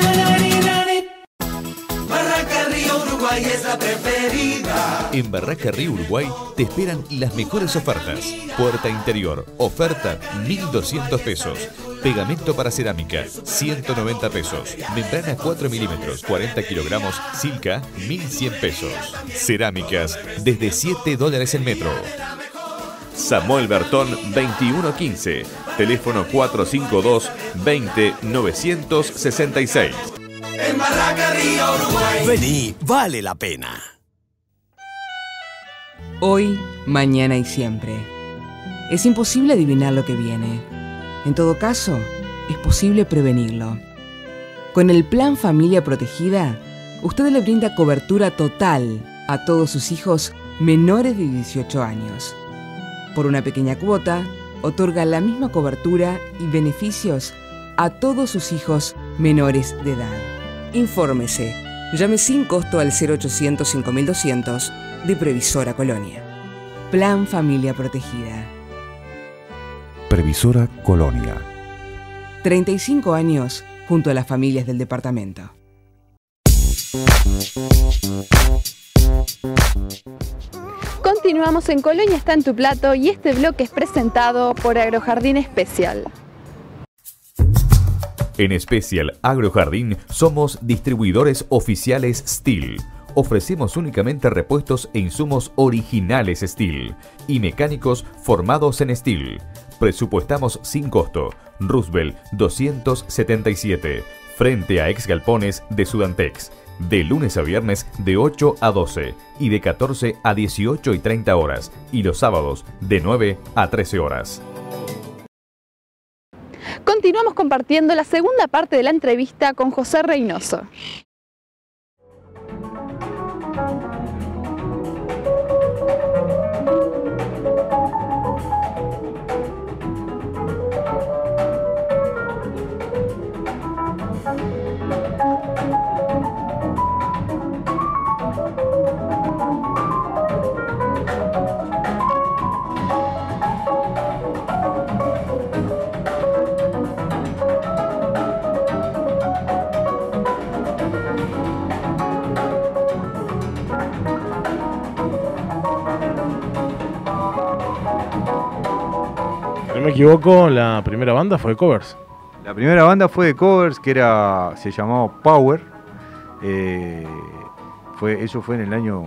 En Barraca Río Uruguay te esperan las mejores ofertas. Puerta interior, oferta 1.200 pesos. Pegamento para cerámica, 190 pesos. Membrana 4 milímetros, 40 kilogramos, Silca, 1.100 pesos. Cerámicas, desde $7 el metro. Samuel Bertón 2115, teléfono 452-20-966. En Barraca Río Uruguay. Vení, vale la pena. Hoy, mañana y siempre. Es imposible adivinar lo que viene. En todo caso, es posible prevenirlo. Con el Plan Familia Protegida, usted le brinda cobertura total a todos sus hijos menores de 18 años. Por una pequeña cuota, otorga la misma cobertura y beneficios a todos sus hijos menores de edad. Infórmese. Llame sin costo al 0800 5200 de Previsora Colonia. Plan Familia Protegida. Previsora Colonia. 35 años junto a las familias del departamento. Continuamos en Colonia está en tu plato y este bloque es presentado por Agrojardín Especial. En Special Agrojardín somos distribuidores oficiales Steel. Ofrecemos únicamente repuestos e insumos originales Steel y mecánicos formados en Steel. Presupuestamos sin costo. Roosevelt 277, frente a Ex Galpones de Sudantex. De lunes a viernes de 8 a 12 y de 14 a 18 y 30 horas. Y los sábados de 9 a 13 horas. Continuamos compartiendo la segunda parte de la entrevista con José Reynoso. Si no me equivoco, la primera banda fue de covers. La primera banda fue de covers, que se llamaba Power. Eso fue en el año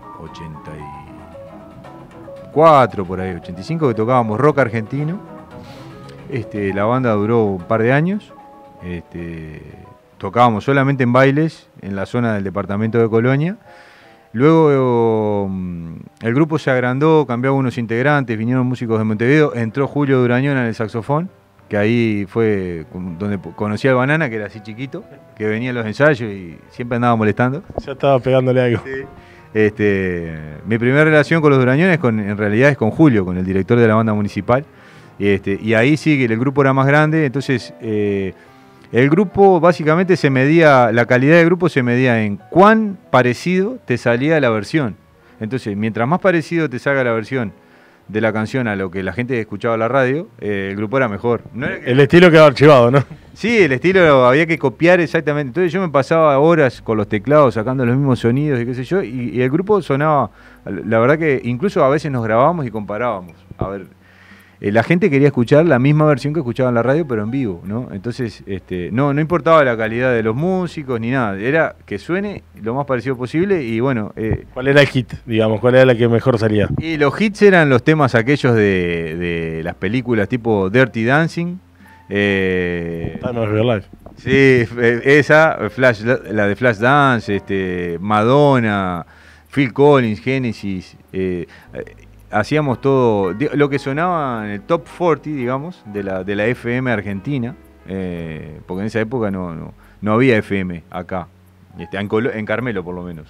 84, por ahí, 85, que tocábamos rock argentino. La banda duró un par de años. Tocábamos solamente en bailes en la zona del departamento de Colonia. Luego el grupo se agrandó, cambió algunos integrantes, vinieron músicos de Montevideo, entró Julio Durañón en el saxofón, que ahí fue donde conocí al Banana, que era así chiquito, que venía a los ensayos y siempre andaba molestando. Ya estaba pegándole algo. Sí. Mi primera relación con los Durañones en realidad es con Julio, con el director de la banda municipal. Y ahí sí que el grupo era más grande, entonces el grupo básicamente la calidad del grupo se medía en cuán parecido te salía la versión. Entonces, mientras más parecido te salga la versión de la canción a lo que la gente escuchaba en la radio, el grupo era mejor. No era el estilo quedaba archivado, ¿no? Sí, el estilo había que copiar exactamente. Entonces yo me pasaba horas con los teclados sacando los mismos sonidos y qué sé yo, y el grupo sonaba, la verdad que incluso a veces nos grabábamos y comparábamos. A ver, la gente quería escuchar la misma versión que escuchaba en la radio, pero en vivo, ¿no? Entonces, no importaba la calidad de los músicos ni nada, era que suene lo más parecido posible y bueno. ¿Cuál era el hit, digamos? ¿Cuál era la que mejor salía? Y los hits eran los temas aquellos de las películas tipo Dirty Dancing, Time of Your Life. Sí, esa, la de Flashdance, Madonna, Phil Collins, Genesis. Hacíamos todo, lo que sonaba en el top 40, digamos, de la FM argentina, porque en esa época no había FM acá, en Carmelo por lo menos.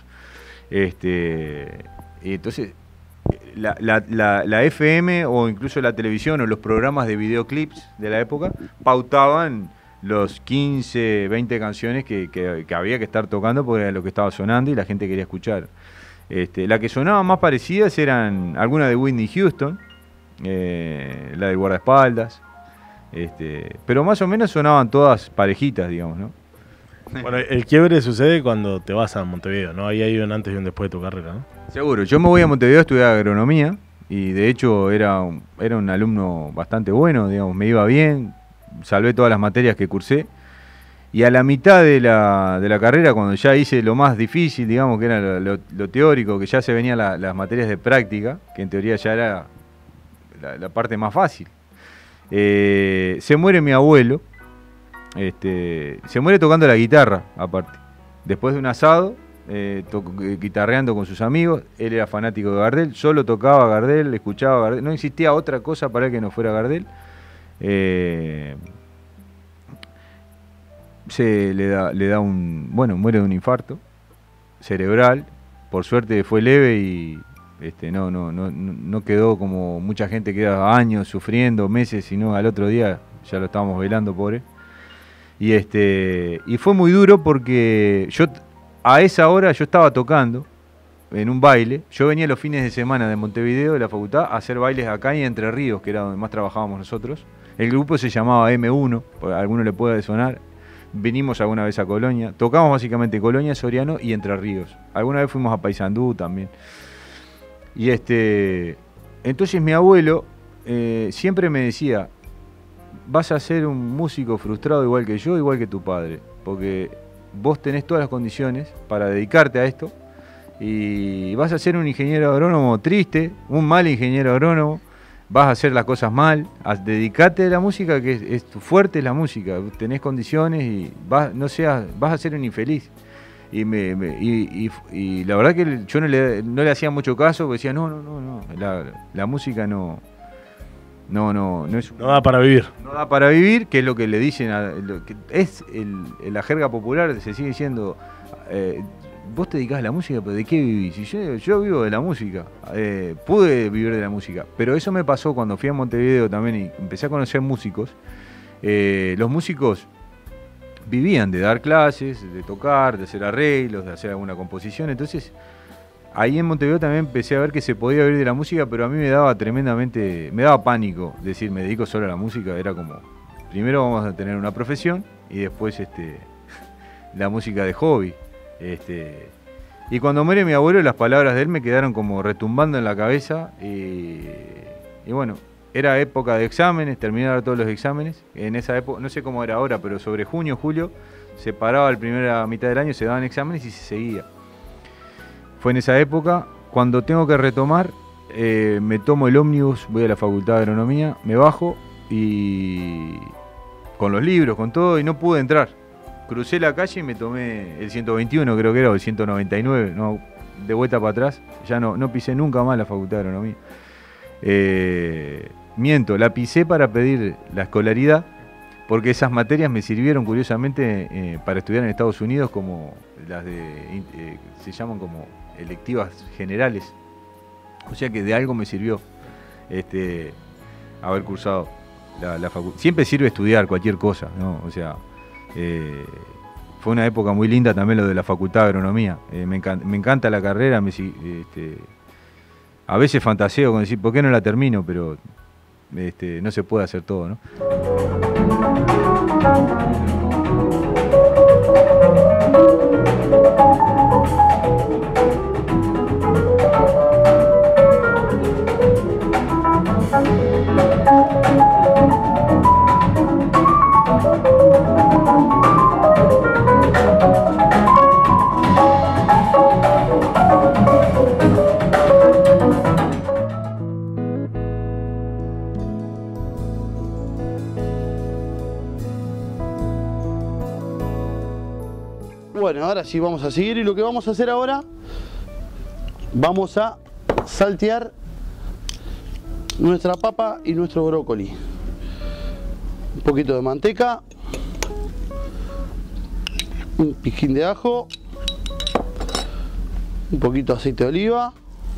Entonces, la FM o incluso la televisión o los programas de videoclips de la época pautaban los 15, 20 canciones que había que estar tocando porque era lo que estaba sonando y la gente quería escuchar. La que sonaba más parecidas eran algunas de Whitney Houston, la del guardaespaldas, pero más o menos sonaban todas parejitas, digamos, ¿no? Bueno, el quiebre sucede cuando te vas a Montevideo, ¿no? Ahí hay un antes y un después de tu carrera, ¿no? Seguro, yo me voy a Montevideo a estudiar agronomía y de hecho era un alumno bastante bueno, digamos, me iba bien, salvé todas las materias que cursé. Y a la mitad de la carrera, cuando ya hice lo más difícil, digamos, que era lo teórico, que ya se venían las materias de práctica, que en teoría ya era la parte más fácil, se muere mi abuelo, se muere tocando la guitarra, aparte. Después de un asado, guitarreando con sus amigos, él era fanático de Gardel, solo tocaba Gardel, escuchaba Gardel, no existía otra cosa para él que no fuera Gardel. Muere de un infarto cerebral, por suerte fue leve y no quedó como mucha gente queda años sufriendo, meses, sino al otro día ya lo estábamos velando, pobre. Y fue muy duro porque a esa hora yo estaba tocando en un baile, yo venía los fines de semana de Montevideo, de la facultad, a hacer bailes acá y Entre Ríos, que era donde más trabajábamos nosotros. El grupo se llamaba M1, a alguno le puede sonar. Venimos alguna vez a Colonia, tocamos básicamente Colonia, Soriano y Entre Ríos. Alguna vez fuimos a Paysandú también. Y entonces mi abuelo siempre me decía, vas a ser un músico frustrado igual que yo, igual que tu padre, porque vos tenés todas las condiciones para dedicarte a esto y vas a ser un ingeniero agrónomo triste, un mal ingeniero agrónomo. Vas a hacer las cosas mal, dedicate a la música, que es tu fuerte, es la música, tenés condiciones y vas a ser un infeliz. Y la verdad que yo no le hacía mucho caso, porque decía, no, la música no da para vivir. No da para vivir, que es lo que le dicen, la jerga popular se sigue diciendo, vos te dedicás a la música, pero ¿de qué vivís? Y yo vivo de la música, pude vivir de la música, pero eso me pasó cuando fui a Montevideo también y empecé a conocer músicos. Los músicos vivían de dar clases, de tocar, de hacer arreglos, de hacer alguna composición, entonces ahí en Montevideo también empecé a ver que se podía vivir de la música, pero a mí me daba pánico decir me dedico solo a la música, era como, primero vamos a tener una profesión y después la música de hobby. Y cuando muere mi abuelo, las palabras de él me quedaron como retumbando en la cabeza y bueno, era época de exámenes, terminaron todos los exámenes. En esa época, no sé cómo era ahora, pero sobre junio, julio, se paraba la primera mitad del año, se daban exámenes y se seguía. Fue en esa época, cuando tengo que retomar, me tomo el ómnibus, voy a la Facultad de Agronomía, me bajo y con los libros, con todo, y no pude entrar. Crucé la calle y me tomé el 121, creo que era, o el 199, no, de vuelta para atrás. Ya no pisé nunca más la Facultad de Agronomía. Miento, la pisé para pedir la escolaridad, porque esas materias me sirvieron curiosamente para estudiar en Estados Unidos, como las se llaman como electivas generales. O sea que de algo me sirvió haber cursado la facultad. Siempre sirve estudiar cualquier cosa, ¿no? O sea, fue una época muy linda también lo de la Facultad de Agronomía. Me encanta la carrera, a veces fantaseo con decir, ¿por qué no la termino? Pero no se puede hacer todo, ¿no? Bueno, ahora sí vamos a seguir y lo que vamos a hacer ahora, vamos a saltear nuestra papa y nuestro brócoli. Un poquito de manteca, un pijín de ajo, un poquito de aceite de oliva.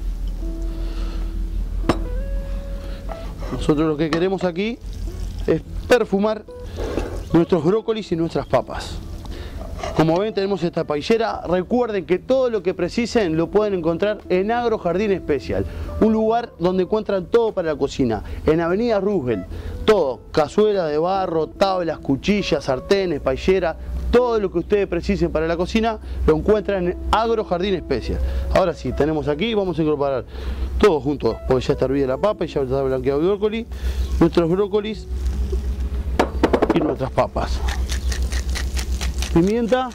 Nosotros lo que queremos aquí es perfumar nuestros brócolis y nuestras papas. Como ven, tenemos esta paillera. Recuerden que todo lo que precisen lo pueden encontrar en Agro Jardín Especial, un lugar donde encuentran todo para la cocina. En Avenida Roosevelt, todo, cazuela de barro, tablas, cuchillas, sartenes, paillera, todo lo que ustedes precisen para la cocina lo encuentran en Agro Jardín Especial. Ahora sí, tenemos aquí, vamos a incorporar todo juntos, porque ya está hervida la papa y ya está blanqueado el brócoli, nuestros brócolis y nuestras papas. Pimienta,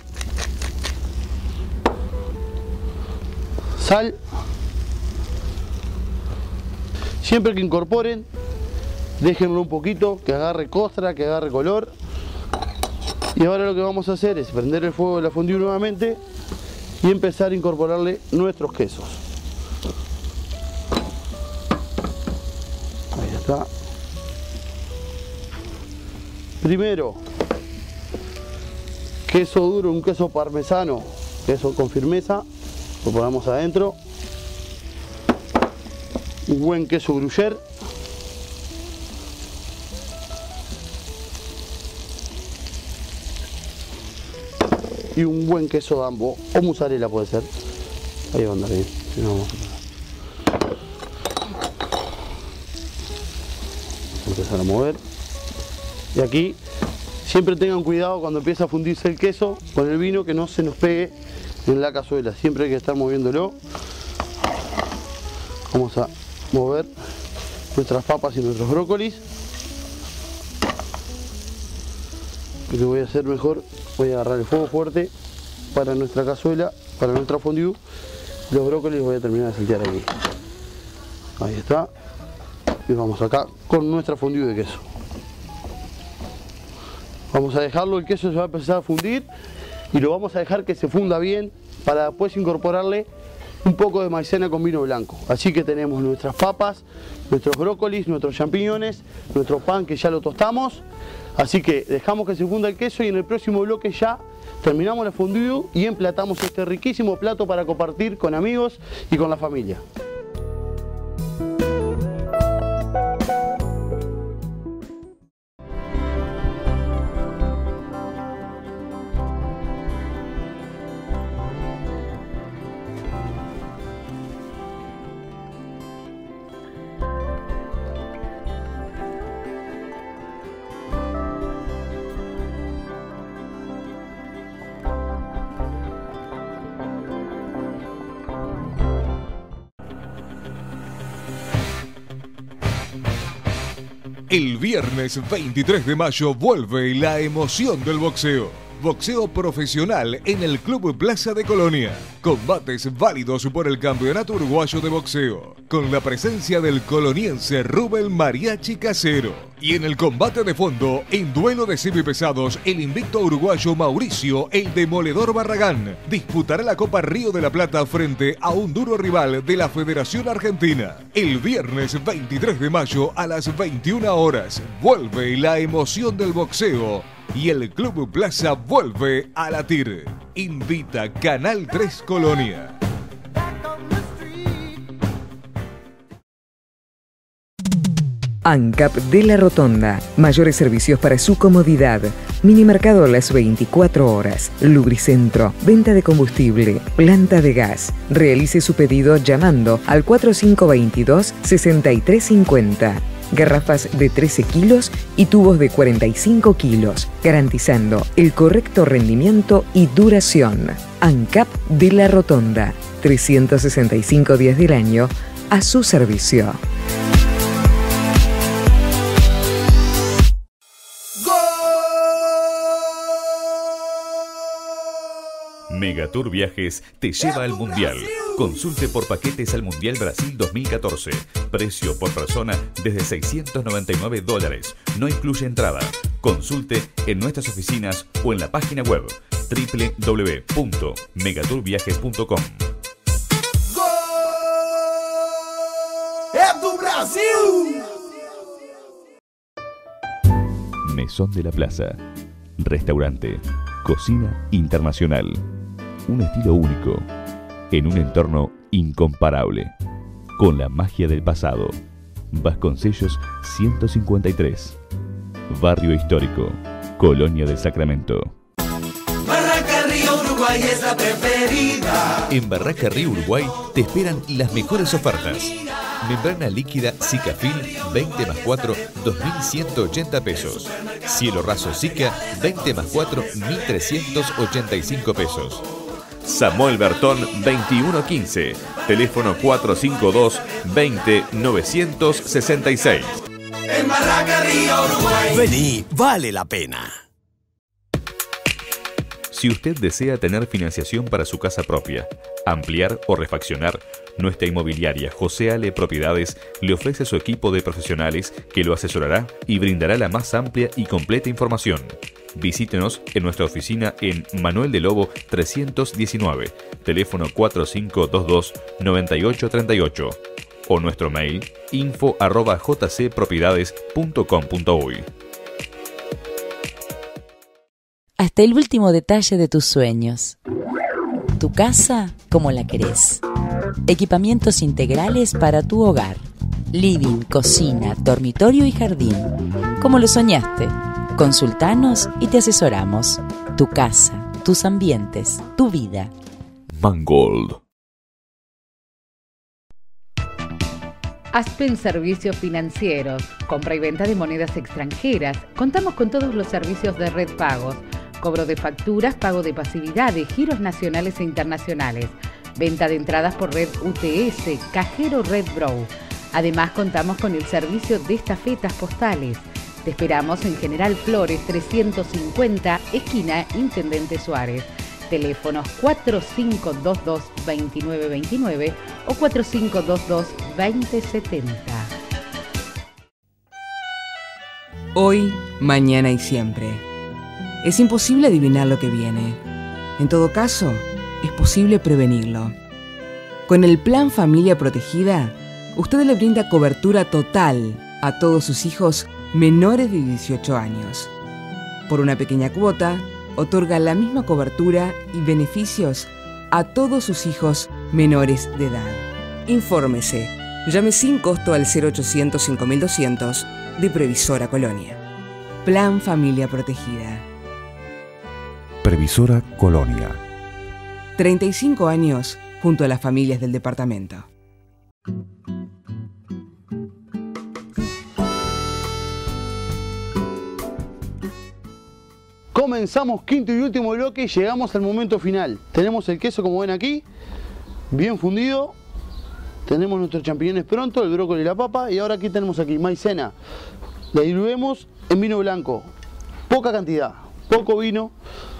sal. Siempre que incorporen, déjenlo un poquito, que agarre costra, que agarre color. Y ahora lo que vamos a hacer es prender el fuego de la fondue nuevamente y empezar a incorporarle nuestros quesos. Ahí está. Primero, queso duro, un queso parmesano, queso con firmeza, lo ponemos adentro. Un buen queso gruyère. Y un buen queso dambo o mozzarella puede ser. Ahí va a andar bien. Si no, vamos a empezar a mover. Y aquí siempre tengan cuidado cuando empieza a fundirse el queso con el vino, que no se nos pegue en la cazuela. Siempre hay que estar moviéndolo. Vamos a mover nuestras papas y nuestros brócolis. Lo que voy a hacer mejor, voy a agarrar el fuego fuerte para nuestra cazuela, para nuestra fondue. Los brócolis los voy a terminar de saltear aquí. Ahí está. Y vamos acá con nuestra fondue de queso. Vamos a dejarlo, el queso se va a empezar a fundir y lo vamos a dejar que se funda bien para después incorporarle un poco de maicena con vino blanco. Así que tenemos nuestras papas, nuestros brócolis, nuestros champiñones, nuestro pan que ya lo tostamos. Así que dejamos que se funda el queso y en el próximo bloque ya terminamos la fondue y emplatamos este riquísimo plato para compartir con amigos y con la familia. El viernes 23 de mayo vuelve la emoción del boxeo. Boxeo profesional en el Club Plaza de Colonia. Combates válidos por el Campeonato Uruguayo de Boxeo. Con la presencia del coloniense Rubén Mariachi Casero. Y en el combate de fondo, en duelo de semipesados, el invicto uruguayo Mauricio El Demoledor Barragán disputará la Copa Río de la Plata frente a un duro rival de la Federación Argentina. El viernes 23 de mayo a las 21 horas vuelve la emoción del boxeo y el Club Plaza vuelve a latir. Invita Canal 3 Colonia. ANCAP de la Rotonda. Mayores servicios para su comodidad. Minimercado a las 24 horas. Lubricentro. Venta de combustible. Planta de gas. Realice su pedido llamando al 4522-6350. Garrafas de 13 kilos y tubos de 45 kilos, garantizando el correcto rendimiento y duración. ANCAP de la Rotonda. 365 días del año a su servicio. Megatour Viajes te lleva al Mundial. Consulte por paquetes al Mundial Brasil 2014. Precio por persona desde $699. No incluye entrada. Consulte en nuestras oficinas o en la página web www.megaturviajes.com. ¡Es tu Brasil! Mesón de la Plaza. Restaurante. Cocina internacional. Un estilo único. En un entorno incomparable. Con la magia del pasado. Vasconcellos 153. Barrio Histórico. Colonia del Sacramento. Barraca Río Uruguay es la preferida. En Barraca Río Uruguay te esperan las mejores ofertas. Membrana líquida Zicafil 20+4, 2.180 pesos. Cielo raso Zika 20+4, 1.385 pesos. Samuel Bertón 2115. Teléfono 452-20-966. En Barraca Río Uruguay. Vení, vale la pena. Si usted desea tener financiación para su casa propia, ampliar o refaccionar, nuestra inmobiliaria José Ale Propiedades le ofrece su equipo de profesionales que lo asesorará y brindará la más amplia y completa información. Visítenos en nuestra oficina en Manuel de Lobo 319, teléfono 4522-9838 o nuestro mail info@jcpropiedades.com.uy. Hasta el último detalle de tus sueños. Tu casa como la querés. Equipamientos integrales para tu hogar. Living, cocina, dormitorio y jardín. Como lo soñaste. Consultanos y te asesoramos. Tu casa, tus ambientes, tu vida. Mangold. Aspen Servicios Financieros. Compra y venta de monedas extranjeras. Contamos con todos los servicios de red pagos. Cobro de facturas, pago de pasividades, giros nacionales e internacionales. Venta de entradas por red UTS, cajero Red Brow. Además contamos con el servicio de estafetas postales. Te esperamos en General Flores 350, esquina Intendente Suárez. Teléfonos 4522-2929 o 4522-2070. Hoy, mañana y siempre. Es imposible adivinar lo que viene. En todo caso, es posible prevenirlo. Con el Plan Familia Protegida, usted le brinda cobertura total a todos sus hijos menores de 18 años. Por una pequeña cuota, otorga la misma cobertura y beneficios a todos sus hijos menores de edad. Infórmese. Llame sin costo al 0800 5200 de Previsora Colonia. Plan Familia Protegida. Previsora Colonia. 35 años junto a las familias del departamento. Comenzamos quinto y último bloque y llegamos al momento final. Tenemos el queso, como ven aquí, bien fundido. Tenemos nuestros champiñones pronto, el brócoli y la papa. Y ahora aquí tenemos maicena. La diluimos en vino blanco. Poca cantidad, poco vino.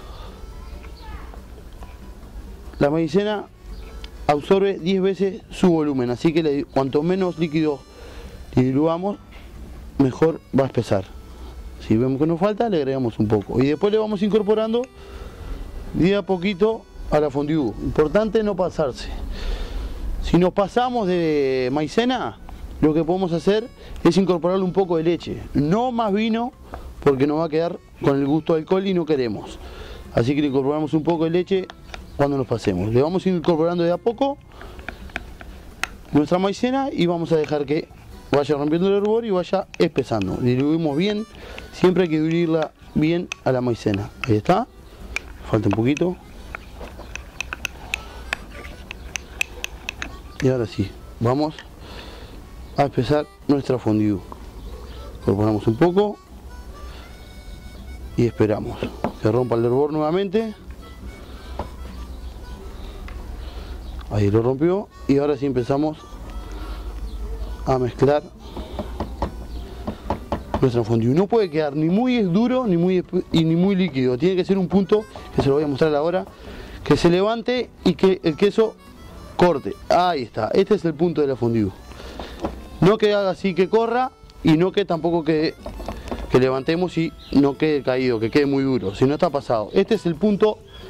La maicena absorbe 10 veces su volumen, así que cuanto menos líquido diluamos, mejor va a espesar. Si vemos que nos falta, le agregamos un poco. Y después le vamos incorporando de a poquito a la fondue. Importante no pasarse. Si nos pasamos de maicena, lo que podemos hacer es incorporarle un poco de leche. No más vino, porque nos va a quedar con el gusto de alcohol y no queremos. Así que le incorporamos un poco de leche cuando nos pasemos. Le vamos incorporando de a poco nuestra maicena y vamos a dejar que vaya rompiendo el hervor y vaya espesando. Diluimos bien, siempre hay que diluirla bien a la maicena. Ahí está, falta un poquito. Y ahora sí, vamos a espesar nuestra fondue. Incorporamos un poco y esperamos que rompa el hervor nuevamente. Ahí lo rompió y ahora sí empezamos a mezclar nuestra fondue. No puede quedar ni muy duro ni muy líquido. Tiene que ser un punto, que se lo voy a mostrar ahora, que se levante y que el queso corte. Ahí está, este es el punto de la fondue. No que haga así que corra y no que tampoco que levantemos y no quede caído, que quede muy duro, si no está pasado. Este es el punto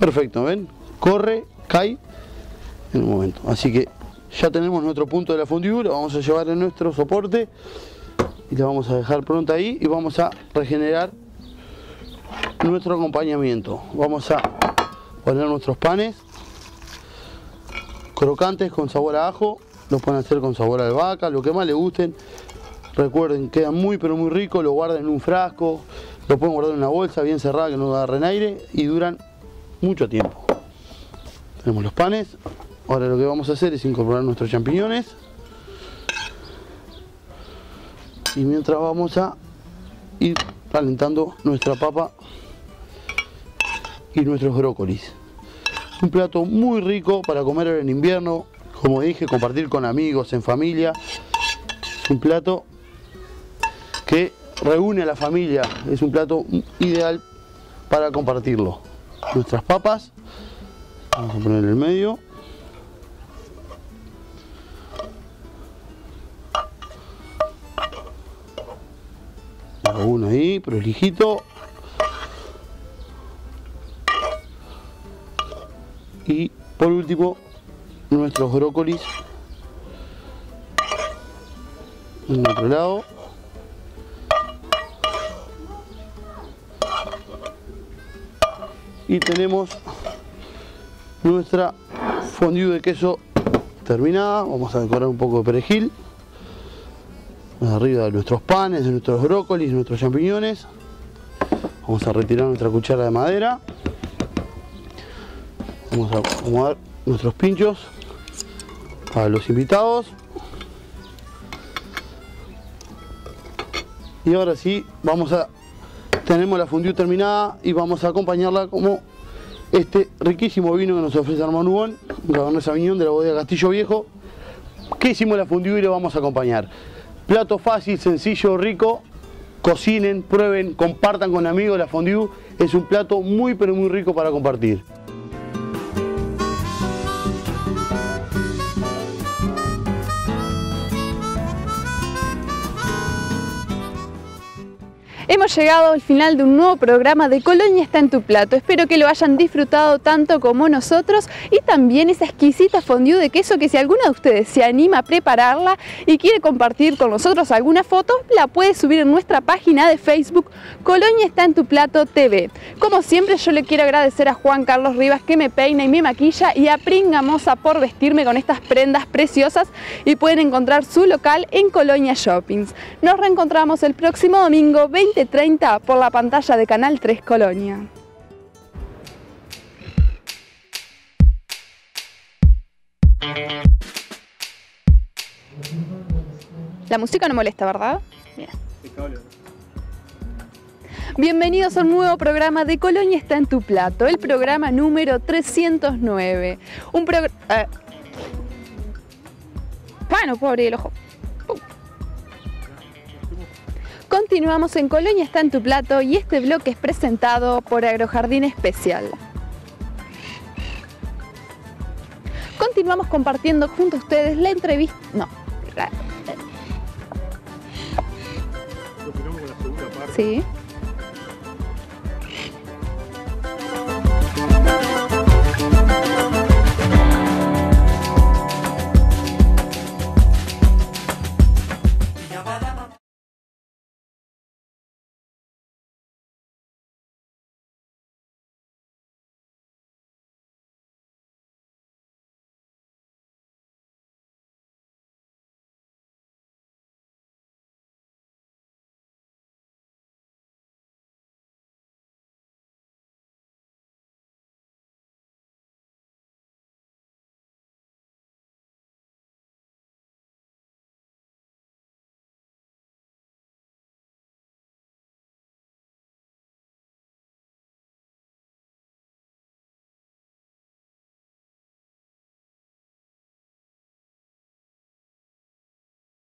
Perfecto, ¿ven? Corre, cae en un momento. Así que ya tenemos nuestro punto de la fondue, lo vamos a llevar en nuestro soporte y la vamos a dejar pronta ahí y vamos a regenerar nuestro acompañamiento. Vamos a poner nuestros panes crocantes con sabor a ajo, los pueden hacer con sabor a albahaca, lo que más les gusten. Recuerden, quedan muy pero muy ricos, lo guardan en un frasco, lo pueden guardar en una bolsa bien cerrada que no agarren aire y duran mucho tiempo. Tenemos los panes, ahora lo que vamos a hacer es incorporar nuestros champiñones y mientras vamos a ir calentando nuestra papa y nuestros brócolis. Un plato muy rico para comer en invierno, como dije, compartir con amigos, en familia. Es un plato que reúne a la familia, es un plato ideal para compartirlo. Nuestras papas, vamos a poner en el medio. Uno ahí, prolijito. Y por último, nuestros brócolis en otro lado. Y tenemos nuestra fondue de queso terminada. Vamos a decorar un poco de perejil arriba de nuestros panes, de nuestros brócolis, de nuestros champiñones. Vamos a retirar nuestra cuchara de madera. Vamos a acomodar nuestros pinchos para los invitados. Y ahora sí, tenemos la fondue terminada y vamos a acompañarla como este riquísimo vino que nos ofrece Armand Ubón, un Cabernet Sauvignon de la bodega Castillo Viejo, que hicimos la fondue y lo vamos a acompañar. Plato fácil, sencillo, rico. Cocinen, prueben, compartan con amigos la fondue. Es un plato muy pero muy rico para compartir. Hemos llegado al final de un nuevo programa de Colonia está en tu plato. Espero que lo hayan disfrutado tanto como nosotros y también esa exquisita fondue de queso que si alguno de ustedes se anima a prepararla y quiere compartir con nosotros alguna foto, la puede subir en nuestra página de Facebook Colonia está en tu plato TV. Como siempre yo le quiero agradecer a Juan Carlos Rivas que me peina y me maquilla y a Pringa Moza por vestirme con estas prendas preciosas y pueden encontrar su local en Colonia Shoppings. Nos reencontramos el próximo domingo 20:30 por la pantalla de Canal 3 Colonia. La música no molesta, ¿verdad? Bien. Bienvenidos a un nuevo programa de Colonia está en tu plato, el programa número 309. Un programa... no puedo abrir el ojo. Continuamos en Colonia está en tu plato y este bloque es presentado por Agrojardín Especial. Continuamos compartiendo junto a ustedes la entrevista... Sí.